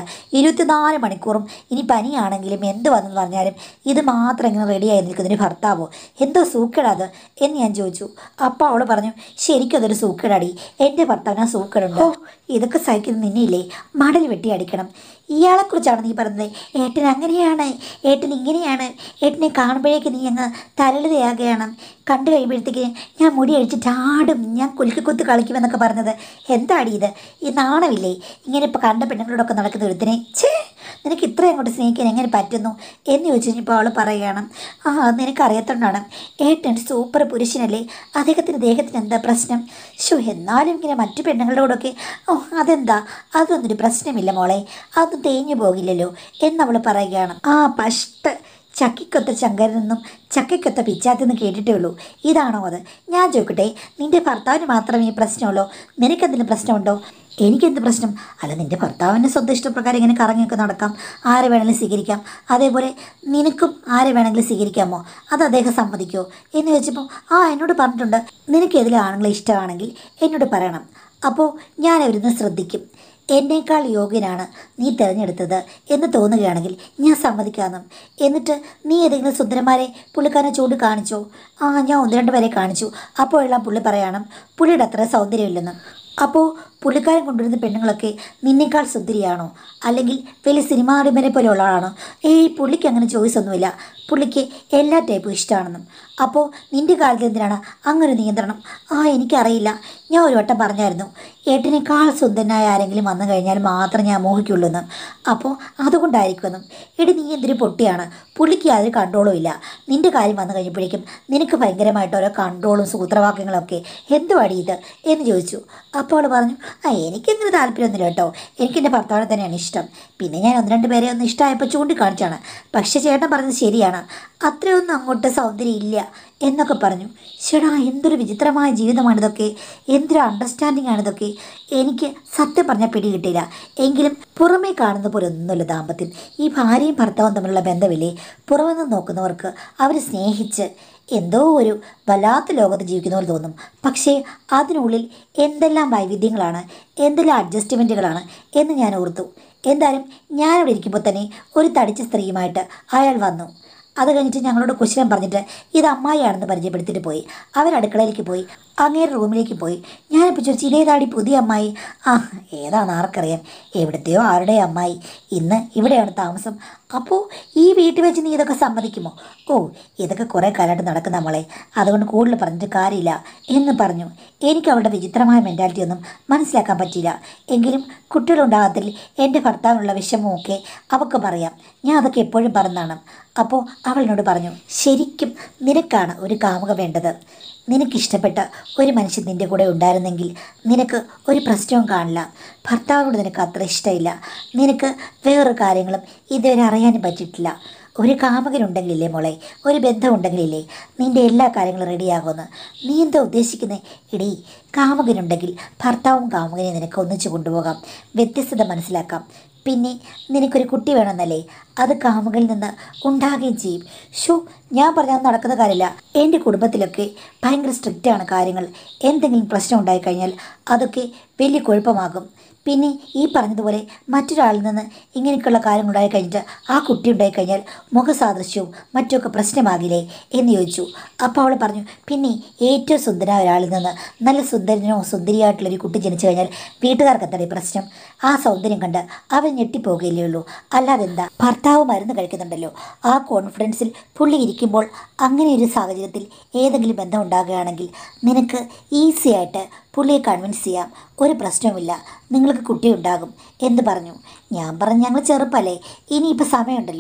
24 മണിക്കൂറും ഇനി പനിയാണെങ്കിലും എന്ത് വന്നെന്ന് പറഞ്ഞാലും ഇത് മാത്രം ഇങ്ങനെ റെഡിയായി നിൽക്കുന്നതിന് ഭർത്താവോ? എന്തോ സൂക്കേടാത് എന്ന് ഞാൻ ചോദിച്ചു. അപ്പോൾ അവൾ പറഞ്ഞു, ശരിക്കും അതൊരു സൂക്കേടാടി, എൻ്റെ ഭർത്താവിന് ആ സൂക്കേടുണ്ട്. ഇതൊക്കെ സഹിക്കുന്ന നിന്നില്ലേ മടൽ വെട്ടി അടിക്കണം. ഇയാളെക്കുറിച്ചാണ് നീ പറഞ്ഞത്. ഏട്ടൻ അങ്ങനെയാണ്, ഏട്ടൻ ഇങ്ങനെയാണ്, ഏട്ടനെ കാണുമ്പോഴേക്ക് നീ അങ്ങ് തലളിതയാകുകയാണ്, കണ്ടു കഴിയുമ്പോഴത്തേക്ക് ഞാൻ മുടി അഴിച്ചിട്ട് ആടും, ഞാൻ കുലുക്കിക്കുത്ത് കളിക്കുമെന്നൊക്കെ പറഞ്ഞത്. എന്താടി ഇത്? ഈ നാണമില്ലേ ഇങ്ങനെ ഇപ്പോൾ കണ്ട പെണ്ണുങ്ങളോടൊക്കെ നടക്കുന്ന ഒരുത്തിനെ? നിനക്ക് ഇത്രയും അങ്ങോട്ട് സ്നേഹിക്കാൻ എങ്ങനെ പറ്റുന്നു എന്ന് ചോദിച്ചു കഴിഞ്ഞപ്പോൾ അവൾ പറയുകയാണ്, നിനക്കറിയാത്തോണ്ടാണ്, ഏട്ടൻ സൂപ്പർ പുരുഷനല്ലേ, അദ്ദേഹത്തിൻ്റെ ദേഹത്തിന് എന്താ പ്രശ്നം? എന്നാലും ഇങ്ങനെ മറ്റു പെണ്ണുങ്ങളുടെ കൂടെയൊക്കെ അതെന്താ, അതൊന്നൊരു പ്രശ്നമില്ല മോളെ, അതൊന്നും തേഞ്ഞു പോകില്ലല്ലോ എന്നവൾ പറയുകയാണ്. പഷ്ട് ചക്കിക്കൊത്ത ചങ്കരെന്നും ചക്കയ്ക്കൊത്ത പിച്ചാത്തെന്ന് കേട്ടിട്ടേ ഉള്ളൂ, ഇതാണോ അത്? ഞാൻ ചോദിക്കട്ടെ, നിൻ്റെ ഭർത്താവിന് മാത്രമേ ഈ പ്രശ്നമുള്ളൂ, നിനക്കെന്തെങ്കിലും പ്രശ്നമുണ്ടോ? എനിക്കെന്ത് പ്രശ്നം? അല്ല, നിൻ്റെ ഭർത്താവിൻ്റെ സ്വന്തം ഇഷ്ടപ്രകാരം ഇങ്ങനെ കറങ്ങിയൊക്കെ നടക്കാം, ആരെ വേണമെങ്കിലും സ്വീകരിക്കാം, അതേപോലെ നിനക്കും ആരെ വേണമെങ്കിലും സ്വീകരിക്കാമോ? അത് അദ്ദേഹം സമ്മതിക്കുമോ എന്ന് ചോദിച്ചപ്പോൾ എന്നോട് പറഞ്ഞിട്ടുണ്ട്, നിനക്ക് ഏതിലും ആണുങ്ങളെ ഇഷ്ടമാണെങ്കിൽ എന്നോട് പറയണം, അപ്പോൾ ഞാൻ അവരൊന്ന് ശ്രദ്ധിക്കും, എന്നേക്കാൾ യോഗ്യനാണ് നീ തിരഞ്ഞെടുത്തത് എന്ന് തോന്നുകയാണെങ്കിൽ ഞാൻ സമ്മതിക്കാമെന്നും. എന്നിട്ട് നീ ഏതെങ്കിലും സുന്ദരന്മാരെ പുള്ളിക്കാരനെ ചൂണ്ടി കാണിച്ചോ? ഞാൻ 1-2 പേരെ കാണിച്ചു. അപ്പോഴെല്ലാം പുള്ളി പറയണം പുള്ളിയുടെ അത്ര സൗന്ദര്യമില്ലെന്ന്. അപ്പോൾ പുള്ളിക്കാരൻ കൊണ്ടുവരുന്ന പെണ്ണുങ്ങളൊക്കെ നിന്നേക്കാൾ സുന്ദരിയാണോ, അല്ലെങ്കിൽ വലിയ സിനിമാ നടിമാരെ പോലെ ഉള്ളതാണോ? പുള്ളിക്ക് അങ്ങനെ ചോയ്സ് ഒന്നുമില്ല, പുള്ളിക്ക് എല്ലാ ടൈപ്പും ഇഷ്ടമാണെന്നും. അപ്പോൾ നിൻ്റെ കാര്യത്തിൽ എന്തിനാണ് അങ്ങനെ നിയന്ത്രണം? എനിക്കറിയില്ല, ഞാൻ ഒരു വട്ടം പറഞ്ഞായിരുന്നു, ഏട്ടനേക്കാൾ സുന്ദരനായ ആരെങ്കിലും വന്നു കഴിഞ്ഞാൽ മാത്രം ഞാൻ മോഹിക്കുള്ളൂ എന്ന്. അപ്പോൾ അതുകൊണ്ടായിരിക്കുമെന്നും. നീ എന്തൊരു പൊട്ടിയാണ്, പുള്ളിക്ക് യാതൊരു കൺട്രോളും ഇല്ല. നിൻ്റെ കാര്യം വന്നു കഴിഞ്ഞപ്പോഴേക്കും നിനക്ക് ഭയങ്കരമായിട്ട് ഓരോ കൺട്രോളും സൂത്രവാക്യങ്ങളൊക്കെ, എന്തുവാടി ഇത് എന്ന് ചോദിച്ചു. അപ്പോൾ അവൾ പറഞ്ഞു, എനിക്കങ്ങനെ താല്പര്യമൊന്നുമില്ല കേട്ടോ, എനിക്ക് എൻ്റെ ഭർത്താവിനെ തന്നെയാണ് ഇഷ്ടം. പിന്നെ ഞാൻ 1-2 പേരെ ഒന്ന് ഇഷ്ടമായപ്പോൾ ചൂണ്ടിക്കാണിച്ചാണ്. പക്ഷേ ചേട്ടൻ പറഞ്ഞത് ശരിയാണ്, അത്രയൊന്നും അങ്ങോട്ട് സൗന്ദര്യം ഇല്ല എന്നൊക്കെ പറഞ്ഞു. എന്തൊരു വിചിത്രമായ ജീവിതമാണിതൊക്കെ, എന്തൊരു അണ്ടർസ്റ്റാൻഡിങ് ആണിതൊക്കെ. എനിക്ക് സത്യം പറഞ്ഞാൽ പിടികിട്ടില്ല. എങ്കിലും പുറമേ കാണുന്ന പോലെ ഒന്നുമില്ല ദാമ്പത്യം. ഈ ഭാര്യയും ഭർത്താവും തമ്മിലുള്ള ബന്ധമില്ലേ, പുറമെ നിന്ന് നോക്കുന്നവർക്ക് അവർ സ്നേഹിച്ച് എന്തോ ഒരു വല്ലാത്ത ലോകത്ത് ജീവിക്കുന്ന പോലെ തോന്നും. പക്ഷേ അതിനുള്ളിൽ എന്തെല്ലാം വൈവിധ്യങ്ങളാണ്, എന്തെല്ലാം അഡ്ജസ്റ്റ്മെൻറ്റുകളാണ് എന്ന് ഞാൻ ഓർത്തു. എന്തായാലും ഞാനിവിടെ ഇരിക്കുമ്പോൾ തന്നെ ഒരു തടിച്ച സ്ത്രീയുമായിട്ട് അയാൾ വന്നു. അത് കഴിഞ്ഞിട്ട് ഞങ്ങളോട് കുശലം പറഞ്ഞിട്ട് ഇത് അമ്മായിയാണെന്ന് പരിചയപ്പെടുത്തിയിട്ട് പോയി. അവരടുക്കളയിലേക്ക് പോയി, അങ്ങേരെ റൂമിലേക്ക് പോയി. ഞാനിപ്പോൾ ചോദിച്ചു, ഇതേതാടി പുതിയ അമ്മായി? ഏതാണെന്ന് ആർക്കറിയാം, എവിടത്തെയോ ആരുടെ അമ്മായി, ഇന്ന് ഇവിടെയാണ് താമസം. അപ്പോൾ ഈ വീട്ടിൽ വെച്ച് നീ ഇതൊക്കെ സമ്മതിക്കുമോ? ഇതൊക്കെ കുറേ കാലമായിട്ട് നടക്കുന്ന നമ്മളെ, അതുകൊണ്ട് കൂടുതൽ പറഞ്ഞിട്ട് കാര്യമില്ല എന്ന് പറഞ്ഞു. എനിക്ക് അവളുടെ വിചിത്രമായ മെൻറ്റാലിറ്റി ഒന്നും മനസ്സിലാക്കാൻ പറ്റിയില്ല. എങ്കിലും കുട്ടികളുണ്ടാകത്തിൽ എൻ്റെ ഭർത്താവിനുള്ള വിഷമമൊക്കെ അവൾക്ക് പറയാം, ഞാൻ അതൊക്കെ എപ്പോഴും പറഞ്ഞതാണ്. അപ്പോൾ അവളിനോട് പറഞ്ഞു, ശരിക്കും നിനക്കാണ് ഒരു കാമുക വേണ്ടത്. നിനക്കിഷ്ടപ്പെട്ട ഒരു മനുഷ്യൻ നിൻ്റെ കൂടെ ഉണ്ടായിരുന്നെങ്കിൽ നിനക്ക് ഒരു പ്രശ്നവും കാണില്ല. ഭർത്താവിനോട് നിനക്ക് അത്ര ഇഷ്ടമില്ല, നിനക്ക് വേറൊരു കാര്യങ്ങളും ഇതുവരെ അറിയാനും പറ്റിയിട്ടില്ല. ഒരു കാമുകനുണ്ടെങ്കിലില്ലേ മോളെ, ഒരു ബന്ധമുണ്ടെങ്കിലില്ലേ നിൻ്റെ എല്ലാ കാര്യങ്ങളും റെഡിയാകുമെന്ന്. നീ എന്താ ഉദ്ദേശിക്കുന്നത്? കാമുകനുണ്ടെങ്കിൽ ഭർത്താവും കാമുകനെ നിനക്ക് ഒന്നിച്ചു കൊണ്ടുപോകാം, വ്യത്യസ്തത മനസ്സിലാക്കാം. പിന്നെ നിനക്കൊരു കുട്ടി വേണമെന്നല്ലേ, അത് കാമുകളിൽ നിന്ന് ഉണ്ടാകുകയും ചെയ്യും. ഞാൻ പറഞ്ഞാൽ നടക്കുന്ന കാര്യമില്ല. എൻ്റെ കുടുംബത്തിലൊക്കെ ഭയങ്കര സ്ട്രിക്റ്റാണ് കാര്യങ്ങൾ. എന്തെങ്കിലും പ്രശ്നം ഉണ്ടായിക്കഴിഞ്ഞാൽ അതൊക്കെ വലിയ കുഴപ്പമാകും. പിന്നെ ഈ പറഞ്ഞതുപോലെ മറ്റൊരാളിൽ നിന്ന് ഇങ്ങനെയൊക്കെയുള്ള കാര്യങ്ങൾ ഉണ്ടായിക്കഴിഞ്ഞിട്ട് ആ കുട്ടി ഉണ്ടായിക്കഴിഞ്ഞാൽ മുഖസാദൃശ്യവും മറ്റുമൊക്കെ പ്രശ്നമാകില്ലേ എന്ന് ചോദിച്ചു. അപ്പോൾ അവൾ പറഞ്ഞു, പിന്നെ ഏറ്റവും സുന്ദരനായ ഒരാളിൽ നിന്ന് നല്ല സുന്ദരനോ സുന്ദരിയായിട്ടുള്ളൊരു കുട്ടി ജനിച്ചു കഴിഞ്ഞാൽ വീട്ടുകാർക്ക് എന്താണ് പ്രശ്നം? ആ സൗന്ദര്യം കണ്ട് അവൻ ഞെട്ടിപ്പോകുകയല്ലേ ഉള്ളൂ, അല്ലാതെന്താ? ഭർത്താവ് മരുന്ന് കഴിക്കുന്നുണ്ടല്ലോ, ആ കോൺഫിഡൻസിൽ പുള്ളി ഇരിക്കുമ്പോൾ അങ്ങനെ ഒരു സാഹചര്യത്തിൽ ഏതെങ്കിലും ബന്ധം ഉണ്ടാകുകയാണെങ്കിൽ നിനക്ക് ഈസിയായിട്ട് പുള്ളിയെ കൺവിൻസ് ചെയ്യാം, ഒരു പ്രശ്നവുമില്ല, നിങ്ങൾക്ക് കുട്ടി ഉണ്ടാകും എന്ന് പറഞ്ഞു. ഞാൻ പറഞ്ഞു, ഞങ്ങൾ ചെറുപ്പല്ലേ, ഇനിയിപ്പോൾ സമയമുണ്ടല്ലോ.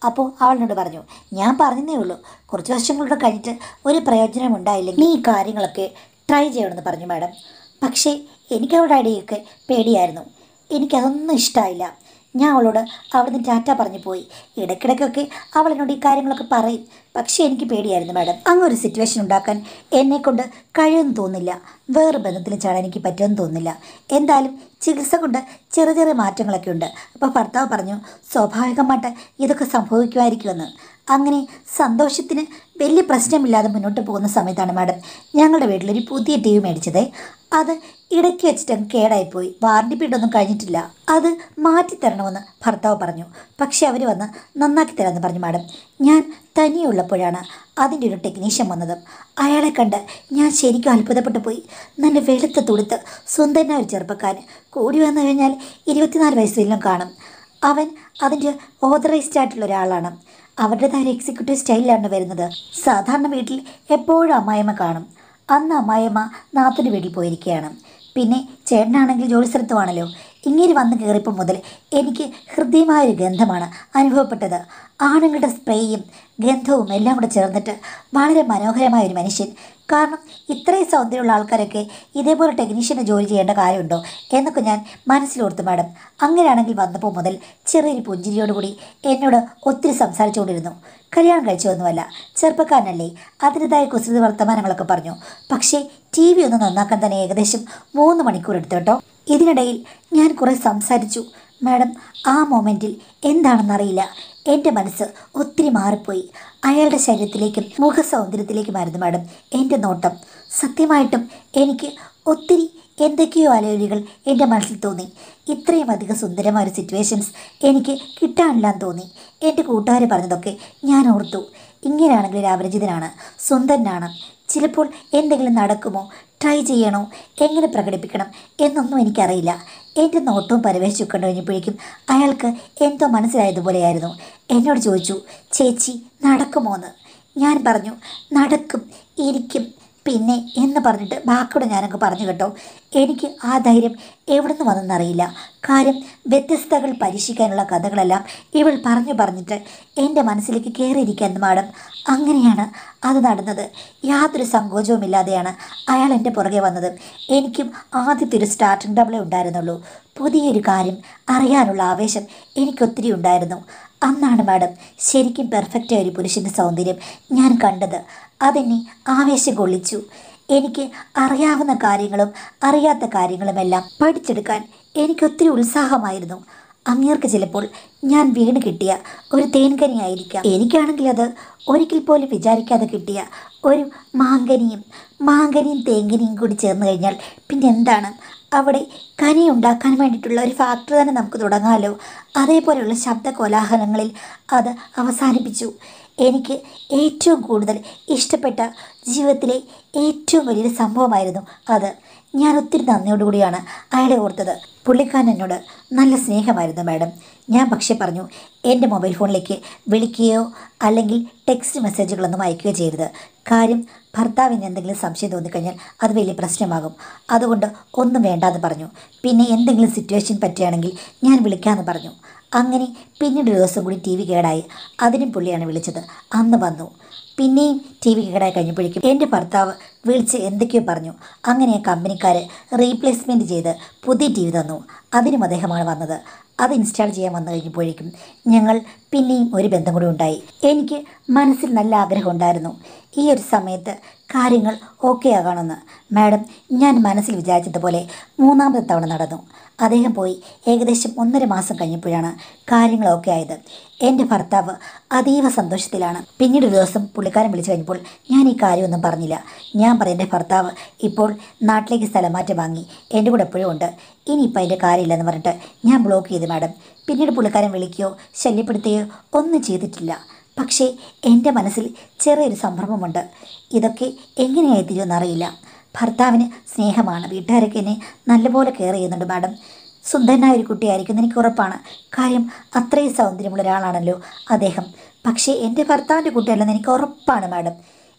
അപ്പോൾ അവളിനോട് പറഞ്ഞു, ഞാൻ പറഞ്ഞതേ ഉള്ളൂ, കുറച്ച് വർഷങ്ങളുടെ കഴിഞ്ഞിട്ട് ഒരു പ്രയോജനം ഉണ്ടായില്ലെങ്കിൽ നീ ഈ കാര്യങ്ങളൊക്കെ ട്രൈ ചെയ്യണമെന്ന് പറഞ്ഞു മാഡം. പക്ഷേ എനിക്ക് അവളുടെ ഐഡിയൊക്കെ പേടിയായിരുന്നു. എനിക്കതൊന്നും ഇഷ്ടമായില്ല. ഞാൻ അവളോട് അവിടുന്ന് ടാറ്റ പറഞ്ഞു പോയി. ഇടയ്ക്കിടയ്ക്കൊക്കെ അവൾ എന്നോട് ഈ കാര്യങ്ങളൊക്കെ പറയും. പക്ഷേ എനിക്ക് പേടിയായിരുന്നു മാഡം. അങ്ങൊരു സിറ്റുവേഷൻ ഉണ്ടാക്കാൻ എന്നെക്കൊണ്ട് കഴിയുമെന്ന് തോന്നുന്നില്ല. വേറെ ബന്ധത്തിൽ ചാടാൻ എനിക്ക് പറ്റുമെന്ന് തോന്നുന്നില്ല. എന്തായാലും ചികിത്സ കൊണ്ട് ചെറിയ ചെറിയ മാറ്റങ്ങളൊക്കെ ഉണ്ട്. അപ്പോൾ ഭർത്താവ് പറഞ്ഞു, സ്വാഭാവികമായിട്ട് ഇതൊക്കെ സംഭവിക്കുമായിരിക്കുമെന്ന്. അങ്ങനെ സന്തോഷത്തിന് വലിയ പ്രശ്നമില്ലാതെ മുന്നോട്ട് പോകുന്ന സമയത്താണ് മാഡം ഞങ്ങളുടെ വീട്ടിലൊരു പുതിയ ടി വി മേടിച്ചത്. അത് ഇടയ്ക്ക് വെച്ചിട്ട് കേടായിപ്പോയി. വാറണ്ടി പീരീഡ് ഒന്നും കഴിഞ്ഞിട്ടില്ല. അത് മാറ്റിത്തരണമെന്ന് ഭർത്താവ് പറഞ്ഞു. പക്ഷെ അവർ വന്ന് നന്നാക്കി തരാമെന്ന് പറഞ്ഞു മാഡം. ഞാൻ തനിയുള്ളപ്പോഴാണ് അതിൻ്റെ ഒരു ടെക്നീഷ്യൻ വന്നത്. അയാളെ കണ്ട് ഞാൻ ശരിക്കും അത്ഭുതപ്പെട്ടു പോയി. നല്ല വെളുത്ത തുടുത്ത് സുന്ദരനായ ഒരു ചെറുപ്പക്കാരൻ, കൂടി വന്നു കഴിഞ്ഞാൽ 24 വയസ്സിലും കാണും. അവൻ അതിൻ്റെ ഓതറൈസ്ഡ് ആയിട്ടുള്ള ഒരാളാണ്. അവരുടേതായ എക്സിക്യൂട്ടീവ് സ്റ്റൈലിലാണ് വരുന്നത്. സാധാരണ വീട്ടിൽ എപ്പോഴും അമ്മായിയമ്മ കാണും. അന്ന് അമ്മായിയമ്മ നാത്തൂൻ്റെ വീട്ടിൽ പോയിരിക്കുകയാണ്. പിന്നെ ചേട്ടനാണെങ്കിൽ ജോലി സ്ഥലത്തുമാണല്ലോ. ഇങ്ങനെ വന്ന് കയറിയപ്പോൾ മുതൽ എനിക്ക് ഹൃദ്യമായൊരു ഗന്ധമാണ് അനുഭവപ്പെട്ടത്. ആണുങ്ങളുടെ സ്പ്രേയും ഗന്ധവും എല്ലാം കൂടെ ചേർന്നിട്ട് വളരെ മനോഹരമായൊരു മനുഷ്യൻ. കാരണം ഇത്രയും സൗന്ദര്യമുള്ള ആൾക്കാരൊക്കെ ഇതേപോലെ ടെക്നീഷ്യനെ ജോലി ചെയ്യേണ്ട കാര്യമുണ്ടോ എന്നൊക്കെ ഞാൻ മനസ്സിലോർത്തു മാഡം. അങ്ങനെയാണെങ്കിൽ വന്നപ്പോൾ മുതൽ ചെറിയൊരു പുഞ്ചിരിയോടുകൂടി എന്നോട് ഒത്തിരി സംസാരിച്ചുകൊണ്ടിരുന്നു. കല്യാണം കഴിച്ചതൊന്നുമല്ല, ചെറുപ്പക്കാരനല്ലേ, അതിൻ്റെതായ കുസൃതി വർത്തമാനങ്ങളൊക്കെ പറഞ്ഞു. പക്ഷേ ടി വി ഒന്ന് നന്നാക്കാൻ തന്നെ ഏകദേശം 3 മണിക്കൂർ എടുത്തു കേട്ടോ. ഇതിനിടയിൽ ഞാൻ കുറേ സംസാരിച്ചു മാഡം. ആ മൊമെൻറ്റിൽ എന്താണെന്നറിയില്ല, എൻ്റെ മനസ്സ് ഒത്തിരി മാറിപ്പോയി. അയാളുടെ ശരീരത്തിലേക്കും മുഖസൗന്ദര്യത്തിലേക്കുമായിരുന്നു മാഡം എൻ്റെ നോട്ടം. സത്യമായിട്ടും എനിക്ക് ഒത്തിരി എന്തൊക്കെയോ ആലോചനകൾ എൻ്റെ മനസ്സിൽ തോന്നി. ഇത്രയും അധികം സുന്ദരമായ ഒരു സിറ്റുവേഷൻസ് എനിക്ക് കിട്ടാനില്ലാന്ന് തോന്നി. എൻ്റെ കൂട്ടുകാർ പറഞ്ഞതൊക്കെ ഞാൻ ഓർത്തു. ഇങ്ങനെയാണെങ്കിൽ ഒരു അപരിചിതനാണ്, സുന്ദരനാണ്, ചിലപ്പോൾ എന്തെങ്കിലും നടക്കുമോ, ട്രൈ ചെയ്യണോ, എങ്ങനെ പ്രകടിപ്പിക്കണം എന്നൊന്നും എനിക്കറിയില്ല. എൻ്റെ നോട്ടവും പരിവേശിച്ചു കണ്ടു കഴിഞ്ഞപ്പോഴേക്കും അയാൾക്ക് എന്തോ മനസ്സിലായതുപോലെയായിരുന്നു. എന്നോട് ചോദിച്ചു, ചേച്ചി നടക്കുമോ എന്ന്. ഞാൻ പറഞ്ഞു, നടക്കും, ഇരിക്കും, പിന്നെ എന്ന് പറഞ്ഞിട്ട് ബാക്കിയോടെ ഞാനങ്ങ് പറഞ്ഞു കേട്ടോ. എനിക്ക് ആ ധൈര്യം എവിടെ നിന്ന് വന്നെന്നറിയില്ല. കാര്യം വ്യത്യസ്തകൾ പരീക്ഷിക്കാനുള്ള കഥകളെല്ലാം ഇവൾ പറഞ്ഞിട്ട് എൻ്റെ മനസ്സിലേക്ക് കയറിയിരിക്കാൻ മാഡം. അങ്ങനെയാണ് അത് നടന്നത്. യാതൊരു സങ്കോചവുമില്ലാതെയാണ് അയാൾ എൻ്റെ പുറകെ വന്നത്. എനിക്കും ആദ്യത്തെ ഒരു സ്റ്റാർട്ടിംഗ് ഡബിളേ ഉണ്ടായിരുന്നുള്ളൂ. പുതിയൊരു കാര്യം അറിയാനുള്ള ആവേശം എനിക്കൊത്തിരി ഉണ്ടായിരുന്നു. അന്നാണ് മാഡം ശരിക്കും പെർഫെക്റ്റായ ഒരു പുരുഷൻ്റെ സൗന്ദര്യം ഞാൻ കണ്ടത്. അതെന്നെ ആവേശം കൊള്ളിച്ചു. എനിക്ക് അറിയാവുന്ന കാര്യങ്ങളും അറിയാത്ത കാര്യങ്ങളുമെല്ലാം പഠിച്ചെടുക്കാൻ എനിക്കൊത്തിരി ഉത്സാഹമായിരുന്നു. അങ്ങേർക്ക് ചിലപ്പോൾ ഞാൻ വീണ് കിട്ടിയ ഒരു തേൻകനിയായിരിക്കാം. എനിക്കാണെങ്കിൽ അത് ഒരിക്കൽ പോലും വിചാരിക്കാതെ കിട്ടിയ ഒരു മാങ്കനിയും തേങ്കനിയും കൂടി ചേർന്ന് കഴിഞ്ഞാൽ പിന്നെ എന്താണ്, അവിടെ കനി ഉണ്ടാക്കാൻ വേണ്ടിയിട്ടുള്ള ഒരു ഫാക്ടറി തന്നെ നമുക്ക് തുടങ്ങാമല്ലോ. അതേപോലെയുള്ള ശബ്ദ കോലാഹലങ്ങളിൽ അത് അവസാനിപ്പിച്ചു. എനിക്ക് ഏറ്റവും കൂടുതൽ ഇഷ്ടപ്പെട്ട ജീവിതത്തിലെ ഏറ്റവും വലിയൊരു സംഭവമായിരുന്നു അത്. ഞാൻ ഒത്തിരി നന്ദിയോടുകൂടിയാണ് അയാളെ ഓർത്തത്. പുള്ളിക്കാരൻ എന്നോട് നല്ല സ്നേഹമായിരുന്നു മാഡം. ഞാൻ പക്ഷേ പറഞ്ഞു, എൻ്റെ മൊബൈൽ ഫോണിലേക്ക് വിളിക്കുകയോ അല്ലെങ്കിൽ ടെക്സ്റ്റ് മെസ്സേജുകളൊന്നും അയക്കുകയോ ചെയ്യരുത്. കാര്യം ഭർത്താവിന് എന്തെങ്കിലും സംശയം തോന്നിക്കഴിഞ്ഞാൽ അത് വലിയ പ്രശ്നമാകും. അതുകൊണ്ട് ഒന്നും വേണ്ടാന്ന് പറഞ്ഞു. പിന്നെ എന്തെങ്കിലും സിറ്റുവേഷൻ പറ്റുകയാണെങ്കിൽ ഞാൻ വിളിക്കാമെന്ന് പറഞ്ഞു. അങ്ങനെ പിന്നീട് ഒരു ദിവസം കൂടി ടി വി കേടായി. അതിനും പുള്ളിയാണ് വിളിച്ചത്. അന്ന് വന്നു. പിന്നെയും ടി വി കേടായി കഴിഞ്ഞപ്പോഴേക്കും എൻ്റെ ഭർത്താവ് വിളിച്ച് എന്തൊക്കെയോ പറഞ്ഞു. അങ്ങനെ കമ്പനിക്കാർ റീപ്ലേസ്മെൻറ്റ് ചെയ്ത് പുതിയ ടി വി തന്നു. അതിനും അദ്ദേഹമാണ് വന്നത്. അത് ഇൻസ്റ്റാൾ ചെയ്യാൻ വന്നു കഴിഞ്ഞപ്പോഴേക്കും ഞങ്ങൾ പിന്നെയും ഒരു ബന്ധം കൂടി ഉണ്ടായി. എനിക്ക് മനസ്സിൽ നല്ല ആഗ്രഹം ഉണ്ടായിരുന്നു ഈ ഒരു സമയത്ത് കാര്യങ്ങൾ ഓക്കെ ആകണമെന്ന്. മാഡം, ഞാൻ മനസ്സിൽ വിചാരിച്ചതുപോലെ 3ാമത്തെ തവണ നടന്നു. അദ്ദേഹം പോയി ഏകദേശം 1.5 മാസം കഴിഞ്ഞപ്പോഴാണ് കാര്യങ്ങൾ ഓക്കെ ആയത്. എൻ്റെ ഭർത്താവ് അതീവ സന്തോഷത്തിലാണ്. പിന്നീട് ഒരു ദിവസം പുള്ളിക്കാരൻ വിളിച്ചു കഴിഞ്ഞപ്പോൾ ഞാൻ ഈ കാര്യമൊന്നും പറഞ്ഞില്ല. ഞാൻ പറയും, എൻ്റെ ഭർത്താവ് ഇപ്പോൾ നാട്ടിലേക്ക് സ്ഥലം മാറ്റം വാങ്ങി, എൻ്റെ കൂടെ എപ്പോഴും ഉണ്ട്, ഇനിയിപ്പോൾ അതിൻ്റെ കാര്യമില്ലെന്ന് പറഞ്ഞിട്ട് ഞാൻ ബ്ലോക്ക് ചെയ്തു മാഡം. പിന്നീട് പുള്ളിക്കാരൻ വിളിക്കുകയോ ശല്യപ്പെടുത്തുകയോ ഒന്നും ചെയ്തിട്ടില്ല. പക്ഷേ എൻ്റെ മനസ്സിൽ ചെറിയൊരു സംഭ്രമമുണ്ട്. ഇതൊക്കെ എങ്ങനെയായി തീരുമെന്നറിയില്ല. ഭർത്താവിന് സ്നേഹമാണ്, വീട്ടുകാരൊക്കെ എന്നെ നല്ലപോലെ കെയർ ചെയ്യുന്നുണ്ട് മാഡം. സുന്ദരനായ ഒരു കുട്ടിയായിരിക്കും എനിക്ക് ഉറപ്പാണ്. കാര്യം അത്രയും സൗന്ദര്യമുള്ള ഒരാളാണല്ലോ അദ്ദേഹം. പക്ഷേ എൻ്റെ ഭർത്താവിൻ്റെ കുട്ടിയല്ലെന്ന് എനിക്ക് ഉറപ്പാണ് മാഡം.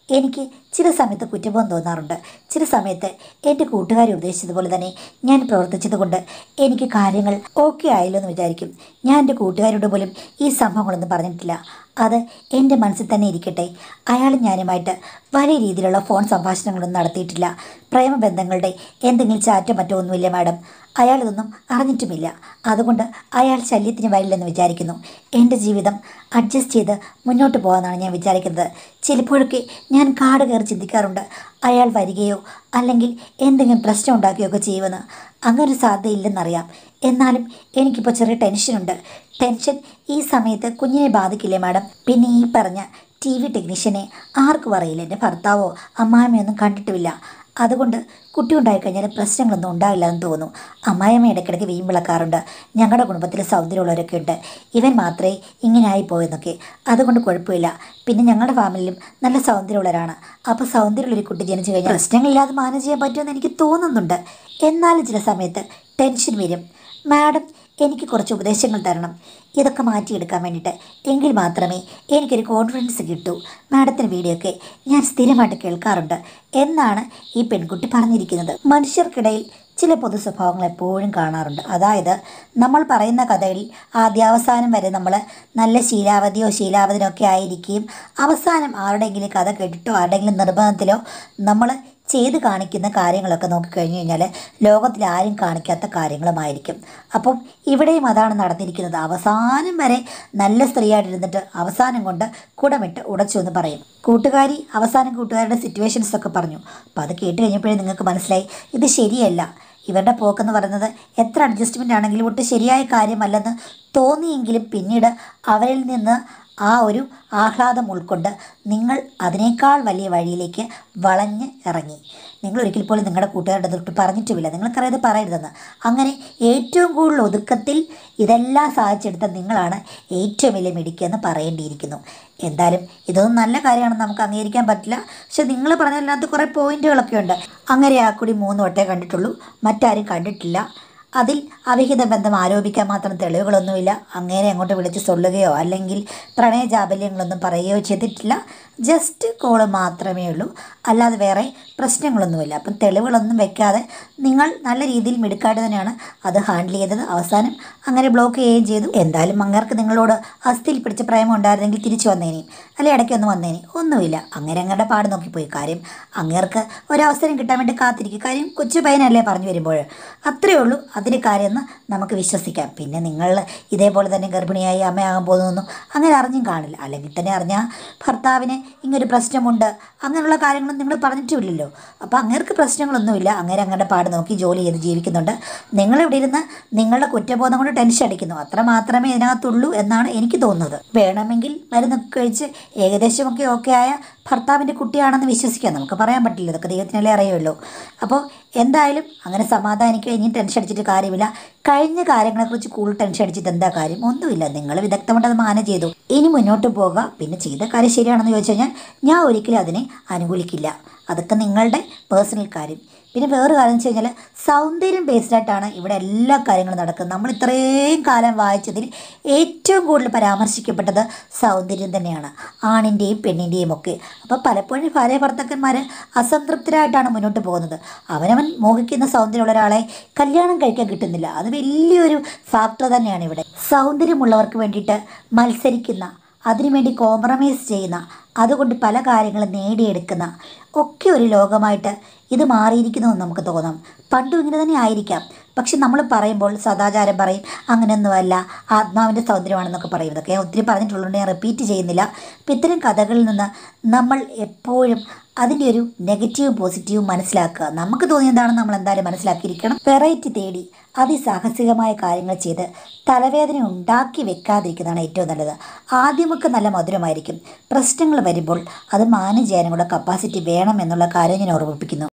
എനിക്ക് ചില സമയത്ത് കുറ്റബോധം തോന്നാറുണ്ട്. ചില സമയത്ത് എൻ്റെ കൂട്ടുകാരി ഉപദേശിച്ചതുപോലെ തന്നെ ഞാൻ പ്രവർത്തിച്ചതുകൊണ്ട് എനിക്ക് കാര്യങ്ങൾ ഓക്കെ ആയല്ലോ എന്ന് വിചാരിക്കും. ഞാൻ എൻ്റെ കൂട്ടുകാരോട് പോലും ഈ സംഭവങ്ങളൊന്നും പറഞ്ഞിട്ടില്ല. അത് എൻ്റെ മനസ്സിൽ തന്നെ ഇരിക്കട്ടെ. അയാളും ഞാനുമായിട്ട് വലിയ രീതിയിലുള്ള ഫോൺ സംഭാഷണങ്ങളൊന്നും നടത്തിയിട്ടില്ല. പ്രേമബന്ധങ്ങളുടെ എന്തെങ്കിലും ചാറ്റോ മറ്റോ ഒന്നുമില്ല മാഡം. അയാളിതൊന്നും അറിഞ്ഞിട്ടുമില്ല. അതുകൊണ്ട് അയാൾ ശല്യത്തിന് വരില്ലെന്ന് വിചാരിക്കുന്നു. എൻ്റെ ജീവിതം അഡ്ജസ്റ്റ് ചെയ്ത് മുന്നോട്ട് പോകാമെന്നാണ് ഞാൻ വിചാരിക്കുന്നത്. ചിലപ്പോഴൊക്കെ ഞാൻ കാട് കയറി ചിന്തിക്കാറുണ്ട്, അയാൾ വരികയോ അല്ലെങ്കിൽ എന്തെങ്കിലും പ്രശ്നം ഉണ്ടാക്കുകയോ ഒക്കെ ചെയ്യുമെന്ന്. അങ്ങനൊരു സാധ്യതയില്ലെന്നറിയാം. എന്നാലും എനിക്കിപ്പോൾ ചെറിയ ടെൻഷനുണ്ട്. ടെൻഷൻ ഈ സമയത്ത് കുഞ്ഞിനെ ബാധിക്കില്ലേ മാഡം? പിന്നെ ഈ പറഞ്ഞ TV ടെക്നീഷ്യനെ ആർക്കും അറിയില്ല. എൻ്റെ ഭർത്താവോ അമ്മായിമ്മയൊന്നും കണ്ടിട്ടുമില്ല. അതുകൊണ്ട് കുട്ടി ഉണ്ടായിക്കഴിഞ്ഞാൽ പ്രശ്നങ്ങളൊന്നും ഉണ്ടാവില്ല എന്ന് തോന്നുന്നു. അമ്മായിയമ്മ ഇടയ്ക്കിടയ്ക്ക് വീമ്പ് വിളക്കാറുണ്ട്. ഞങ്ങളുടെ കുടുംബത്തിൽ സൗന്ദര്യമുള്ളവരൊക്കെ ഉണ്ട്, ഇവൻ മാത്രമേ ഇങ്ങനെ ആയിപ്പോയെന്നൊക്കെ. അതുകൊണ്ട് കുഴപ്പമില്ല. പിന്നെ ഞങ്ങളുടെ ഫാമിലിയിലും നല്ല സൗന്ദര്യമുള്ളവരാണ്. അപ്പോൾ സൗന്ദര്യമുള്ളൊരു കുട്ടി ജനിച്ചു കഴിഞ്ഞാൽ പ്രശ്നങ്ങളില്ലാതെ മാനേജ് ചെയ്യാൻ പറ്റുമെന്ന് എനിക്ക് തോന്നുന്നുണ്ട്. എന്നാലും ചില സമയത്ത് ടെൻഷൻ വരും. മാഡം എനിക്ക് കുറച്ച് ഉപദേശങ്ങൾ തരണം ഇതൊക്കെ മാറ്റിയെടുക്കാൻ വേണ്ടിയിട്ട്. എങ്കിൽ മാത്രമേ എനിക്കൊരു കോൺഫിഡൻസ് കിട്ടൂ. മാഡത്തിന് വീഡിയോയൊക്കെ ഞാൻ സ്ഥിരമായിട്ട് കേൾക്കാറുണ്ട് എന്നാണ് ഈ പെൺകുട്ടി പറഞ്ഞിരിക്കുന്നത്. മനുഷ്യർക്കിടയിൽ ചില പൊതു സ്വഭാവങ്ങൾ എപ്പോഴും കാണാറുണ്ട്. അതായത് നമ്മൾ പറയുന്ന കഥകളിൽ ആദ്യാവസാനം വരെ നമ്മൾ നല്ല ശീലാവതിയോ ശീലാവതിനോ ഒക്കെ ആയിരിക്കുകയും അവസാനം ആരുടെയെങ്കിലും കഥ കേട്ടിട്ടോ ആരുടെയെങ്കിലും നിർബന്ധത്തിലോ നമ്മൾ ചെയ്ത് കാണിക്കുന്ന കാര്യങ്ങളൊക്കെ നോക്കിക്കഴിഞ്ഞു കഴിഞ്ഞാൽ ലോകത്തിൽ ആരും കാണിക്കാത്ത കാര്യങ്ങളുമായിരിക്കും. അപ്പം ഇവിടെയും അതാണ് നടന്നിരിക്കുന്നത്. അവസാനം വരെ നല്ല സ്ത്രീയായിട്ടിരുന്നിട്ട് അവസാനം കൊണ്ട് കുടമിട്ട് ഉടച്ചു എന്ന് പറയും. കൂട്ടുകാരി അവസാനം കൂട്ടുകാരുടെ സിറ്റുവേഷൻസ് ഒക്കെ പറഞ്ഞു. അപ്പോൾ അത് കേട്ട് കഴിഞ്ഞപ്പോഴേ നിങ്ങൾക്ക് മനസ്സിലായി ഇത് ശരിയല്ല. ഇവരുടെ പോക്കെന്ന് പറയുന്നത് എത്ര അഡ്ജസ്റ്റ്മെൻ്റ് ആണെങ്കിലും ഒട്ടും ശരിയായ കാര്യമല്ലെന്ന് തോന്നിയെങ്കിലും പിന്നീട് അവരിൽ നിന്ന് ആ ഒരു ആഹ്ലാദം ഉൾക്കൊണ്ട് നിങ്ങൾ അതിനേക്കാൾ വലിയ വഴിയിലേക്ക് വളഞ്ഞ് ഇറങ്ങി. നിങ്ങൾ ഒരിക്കൽ പോലും നിങ്ങളുടെ കൂട്ടുകാരുടെ തൊട്ട് പറഞ്ഞിട്ടുമില്ല നിങ്ങൾക്കറിയാതെ പറയരുതെന്ന്. അങ്ങനെ ഏറ്റവും കൂടുതൽ ഒതുക്കത്തിൽ ഇതെല്ലാം സാധിച്ചെടുത്ത നിങ്ങളാണ് ഏറ്റവും വലിയ മിടുക്കിയെന്ന് പറയേണ്ടിയിരിക്കുന്നു. എന്തായാലും ഇതൊന്നും നല്ല കാര്യമാണെന്ന് നമുക്ക് അംഗീകരിക്കാൻ പറ്റില്ല. പക്ഷെ നിങ്ങൾ പറഞ്ഞതിനകത്ത് കുറേ പോയിന്റുകളൊക്കെ ഉണ്ട്. അങ്ങനെ ആ കൂടി 3 വട്ടേ കണ്ടിട്ടുള്ളൂ, മറ്റാരും കണ്ടിട്ടില്ല. അതിൽ അവിഹിത ബന്ധം ആരോപിക്കാൻ മാത്രം തെളിവുകളൊന്നുമില്ല. അങ്ങനെ അങ്ങോട്ട് വിളിച്ച് സൊല്ലുകയോ അല്ലെങ്കിൽ പ്രണയ ചാബല്യങ്ങളൊന്നും പറയുകയോ ചെയ്തിട്ടില്ല. ജസ്റ്റ് കോള് മാത്രമേ ഉള്ളൂ, അല്ലാതെ വേറെ പ്രശ്നങ്ങളൊന്നുമില്ല. അപ്പം തെളിവുകളൊന്നും വെക്കാതെ നിങ്ങൾ നല്ല രീതിയിൽ മിടുക്കായിട്ട് തന്നെയാണ് അത് ഹാൻഡിൽ ചെയ്തത്. അവസാനം അങ്ങനെ ബ്ലോക്ക് ചെയ്യുകയും ചെയ്തു. എന്തായാലും അങ്ങേർക്ക് നിങ്ങളോട് അസ്ഥിയിൽ പിടിച്ച പ്രേമം ഉണ്ടായിരുന്നെങ്കിൽ തിരിച്ചു വന്നേനെയും അല്ലെ ഇടയ്ക്കൊന്ന് വന്നേനെ. ഒന്നുമില്ല, അങ്ങനെ അങ്ങയുടെ പാട് നോക്കിപ്പോയി. കാര്യം അങ്ങേർക്ക് ഒരവസരം കിട്ടാൻ വേണ്ടി കാത്തിരിക്കും. കാര്യം കൊച്ചു പയ്യനല്ലേ പറഞ്ഞു വരുമ്പോൾ, അത്രയേ ഉള്ളൂ അതിൻ്റെ കാര്യമെന്ന് നമുക്ക് വിശ്വസിക്കാം. പിന്നെ നിങ്ങൾ ഇതേപോലെ തന്നെ ഗർഭിണിയായി അമ്മയാകാൻ പോകുന്നൊന്നും അങ്ങനെ അറിഞ്ഞും കാണില്ല. അല്ലെങ്കിൽ തന്നെ അറിഞ്ഞാൽ ഭർത്താവിന് ഇങ്ങനൊരു പ്രശ്നമുണ്ട് അങ്ങനെയുള്ള കാര്യങ്ങളൊന്നും നിങ്ങൾ പറഞ്ഞിട്ടുമില്ലല്ലോ. അപ്പോൾ അങ്ങേർക്ക് പ്രശ്നങ്ങളൊന്നുമില്ല. അങ്ങനെ അങ്ങയുടെ പാട് നോക്കി ജോലി ചെയ്ത് ജീവിക്കുന്നുണ്ട്. നിങ്ങളിവിടെ ഇരുന്ന് നിങ്ങളുടെ കുറ്റബോധം കൊണ്ട് ടെൻഷൻ അടിക്കുന്നു. അത്ര മാത്രമേ ഇതിനകത്തുള്ളൂ എന്നാണ് എനിക്ക് തോന്നുന്നത്. വേണമെങ്കിൽ മരുന്നൊക്കെ കഴിച്ച് ഏകദേശമൊക്കെ ഓക്കെ ആയ ഭർത്താവിൻ്റെ കുട്ടിയാണെന്ന് വിശ്വസിക്കാം. നമുക്ക് പറയാൻ പറ്റില്ല, ഇതൊക്കെ ദൈവത്തിനല്ലേ അറിയുള്ളൂ. അപ്പോൾ എന്തായാലും അങ്ങനെ സമാധാനിക്കുക. ഇനി ടെൻഷൻ അടിച്ചിട്ട് കാര്യമില്ല. കഴിഞ്ഞ കാര്യങ്ങളെക്കുറിച്ച് കൂടുതൽ ടെൻഷൻ അടിച്ചിട്ട് എന്താ കാര്യം? ഒന്നുമില്ല. നിങ്ങൾ വിദഗ്ധമായിട്ട് അത് മാനേജ് ചെയ്തു. ഇനി മുന്നോട്ട് പോകുക. പിന്നെ ചെയ്ത കാര്യം ശരിയാണെന്ന് ചോദിച്ചു കഴിഞ്ഞാൽ ഞാൻ ഒരിക്കലും അതിനെ അനുകൂലിക്കില്ല. അതൊക്കെ നിങ്ങളുടെ പേഴ്സണൽ കാര്യം. പിന്നെ വേറൊരു കാര്യം എന്ന് വെച്ച് കഴിഞ്ഞാൽ സൗന്ദര്യം ബേസ്ഡായിട്ടാണ് ഇവിടെ എല്ലാ കാര്യങ്ങളും നടക്കുന്നത്. നമ്മൾ ഇത്രയും കാലം വായിച്ചതിൽ ഏറ്റവും കൂടുതൽ പരാമർശിക്കപ്പെട്ടത് സൗന്ദര്യം തന്നെയാണ്, ആണിൻ്റെയും പെണ്ണിൻ്റെയും ഒക്കെ. അപ്പോൾ പലപ്പോഴും ഭാര്യ ഭർത്താക്കന്മാർ അസംതൃപ്തരായിട്ടാണ് മുന്നോട്ട് പോകുന്നത്. അവനവൻ മോഹിക്കുന്ന സൗന്ദര്യമുള്ള ഒരാളെ കല്യാണം കഴിക്കാൻ കിട്ടുന്നില്ല. അത് വലിയൊരു ഫാക്ടർ തന്നെയാണ് ഇവിടെ. സൗന്ദര്യമുള്ളവർക്ക് വേണ്ടിയിട്ട് മത്സരിക്കുന്ന, അതിനുവേണ്ടി കോംപ്രമൈസ് ചെയ്യുന്ന, അതുകൊണ്ട് പല കാര്യങ്ങളും നേടിയെടുക്കുന്ന ഒക്കെ ഒരു ലോകമായിട്ട് ഇത് മാറിയിരിക്കുന്നുവെന്ന് നമുക്ക് തോന്നാം. പണ്ടും ഇങ്ങനെ തന്നെ ആയിരിക്കാം. പക്ഷെ നമ്മൾ പറയുമ്പോൾ സദാചാരം പറയും, അങ്ങനെയൊന്നുമല്ല, ആത്മാവിൻ്റെ സൗന്ദര്യമാണെന്നൊക്കെ പറയും. ഇതൊക്കെ ഒത്തിരി പറഞ്ഞിട്ടുള്ളതുകൊണ്ട് ഞാൻ റിപ്പീറ്റ് ചെയ്യുന്നില്ല. അപ്പം ഇത്തരം കഥകളിൽ നിന്ന് നമ്മൾ എപ്പോഴും അതിൻ്റെ ഒരു നെഗറ്റീവും പോസിറ്റീവും മനസ്സിലാക്കുക. നമുക്ക് തോന്നിയതാണെന്ന് നമ്മൾ എന്തായാലും മനസ്സിലാക്കിയിരിക്കണം. വെറൈറ്റി തേടി അതിസാഹസികമായ കാര്യങ്ങൾ ചെയ്ത് തലവേദന ഉണ്ടാക്കി വെക്കാതിരിക്കുന്നതാണ് ഏറ്റവും നല്ലത്. ആദ്യമൊക്കെ നല്ല മധുരമായിരിക്കും. പ്രശ്നങ്ങൾ വരുമ്പോൾ അത് മാനേജ് ചെയ്യാനും കൂടെ കപ്പാസിറ്റി വേണം എന്നുള്ള കാര്യം ഞാൻ ഓർമ്മിപ്പിക്കുന്നു.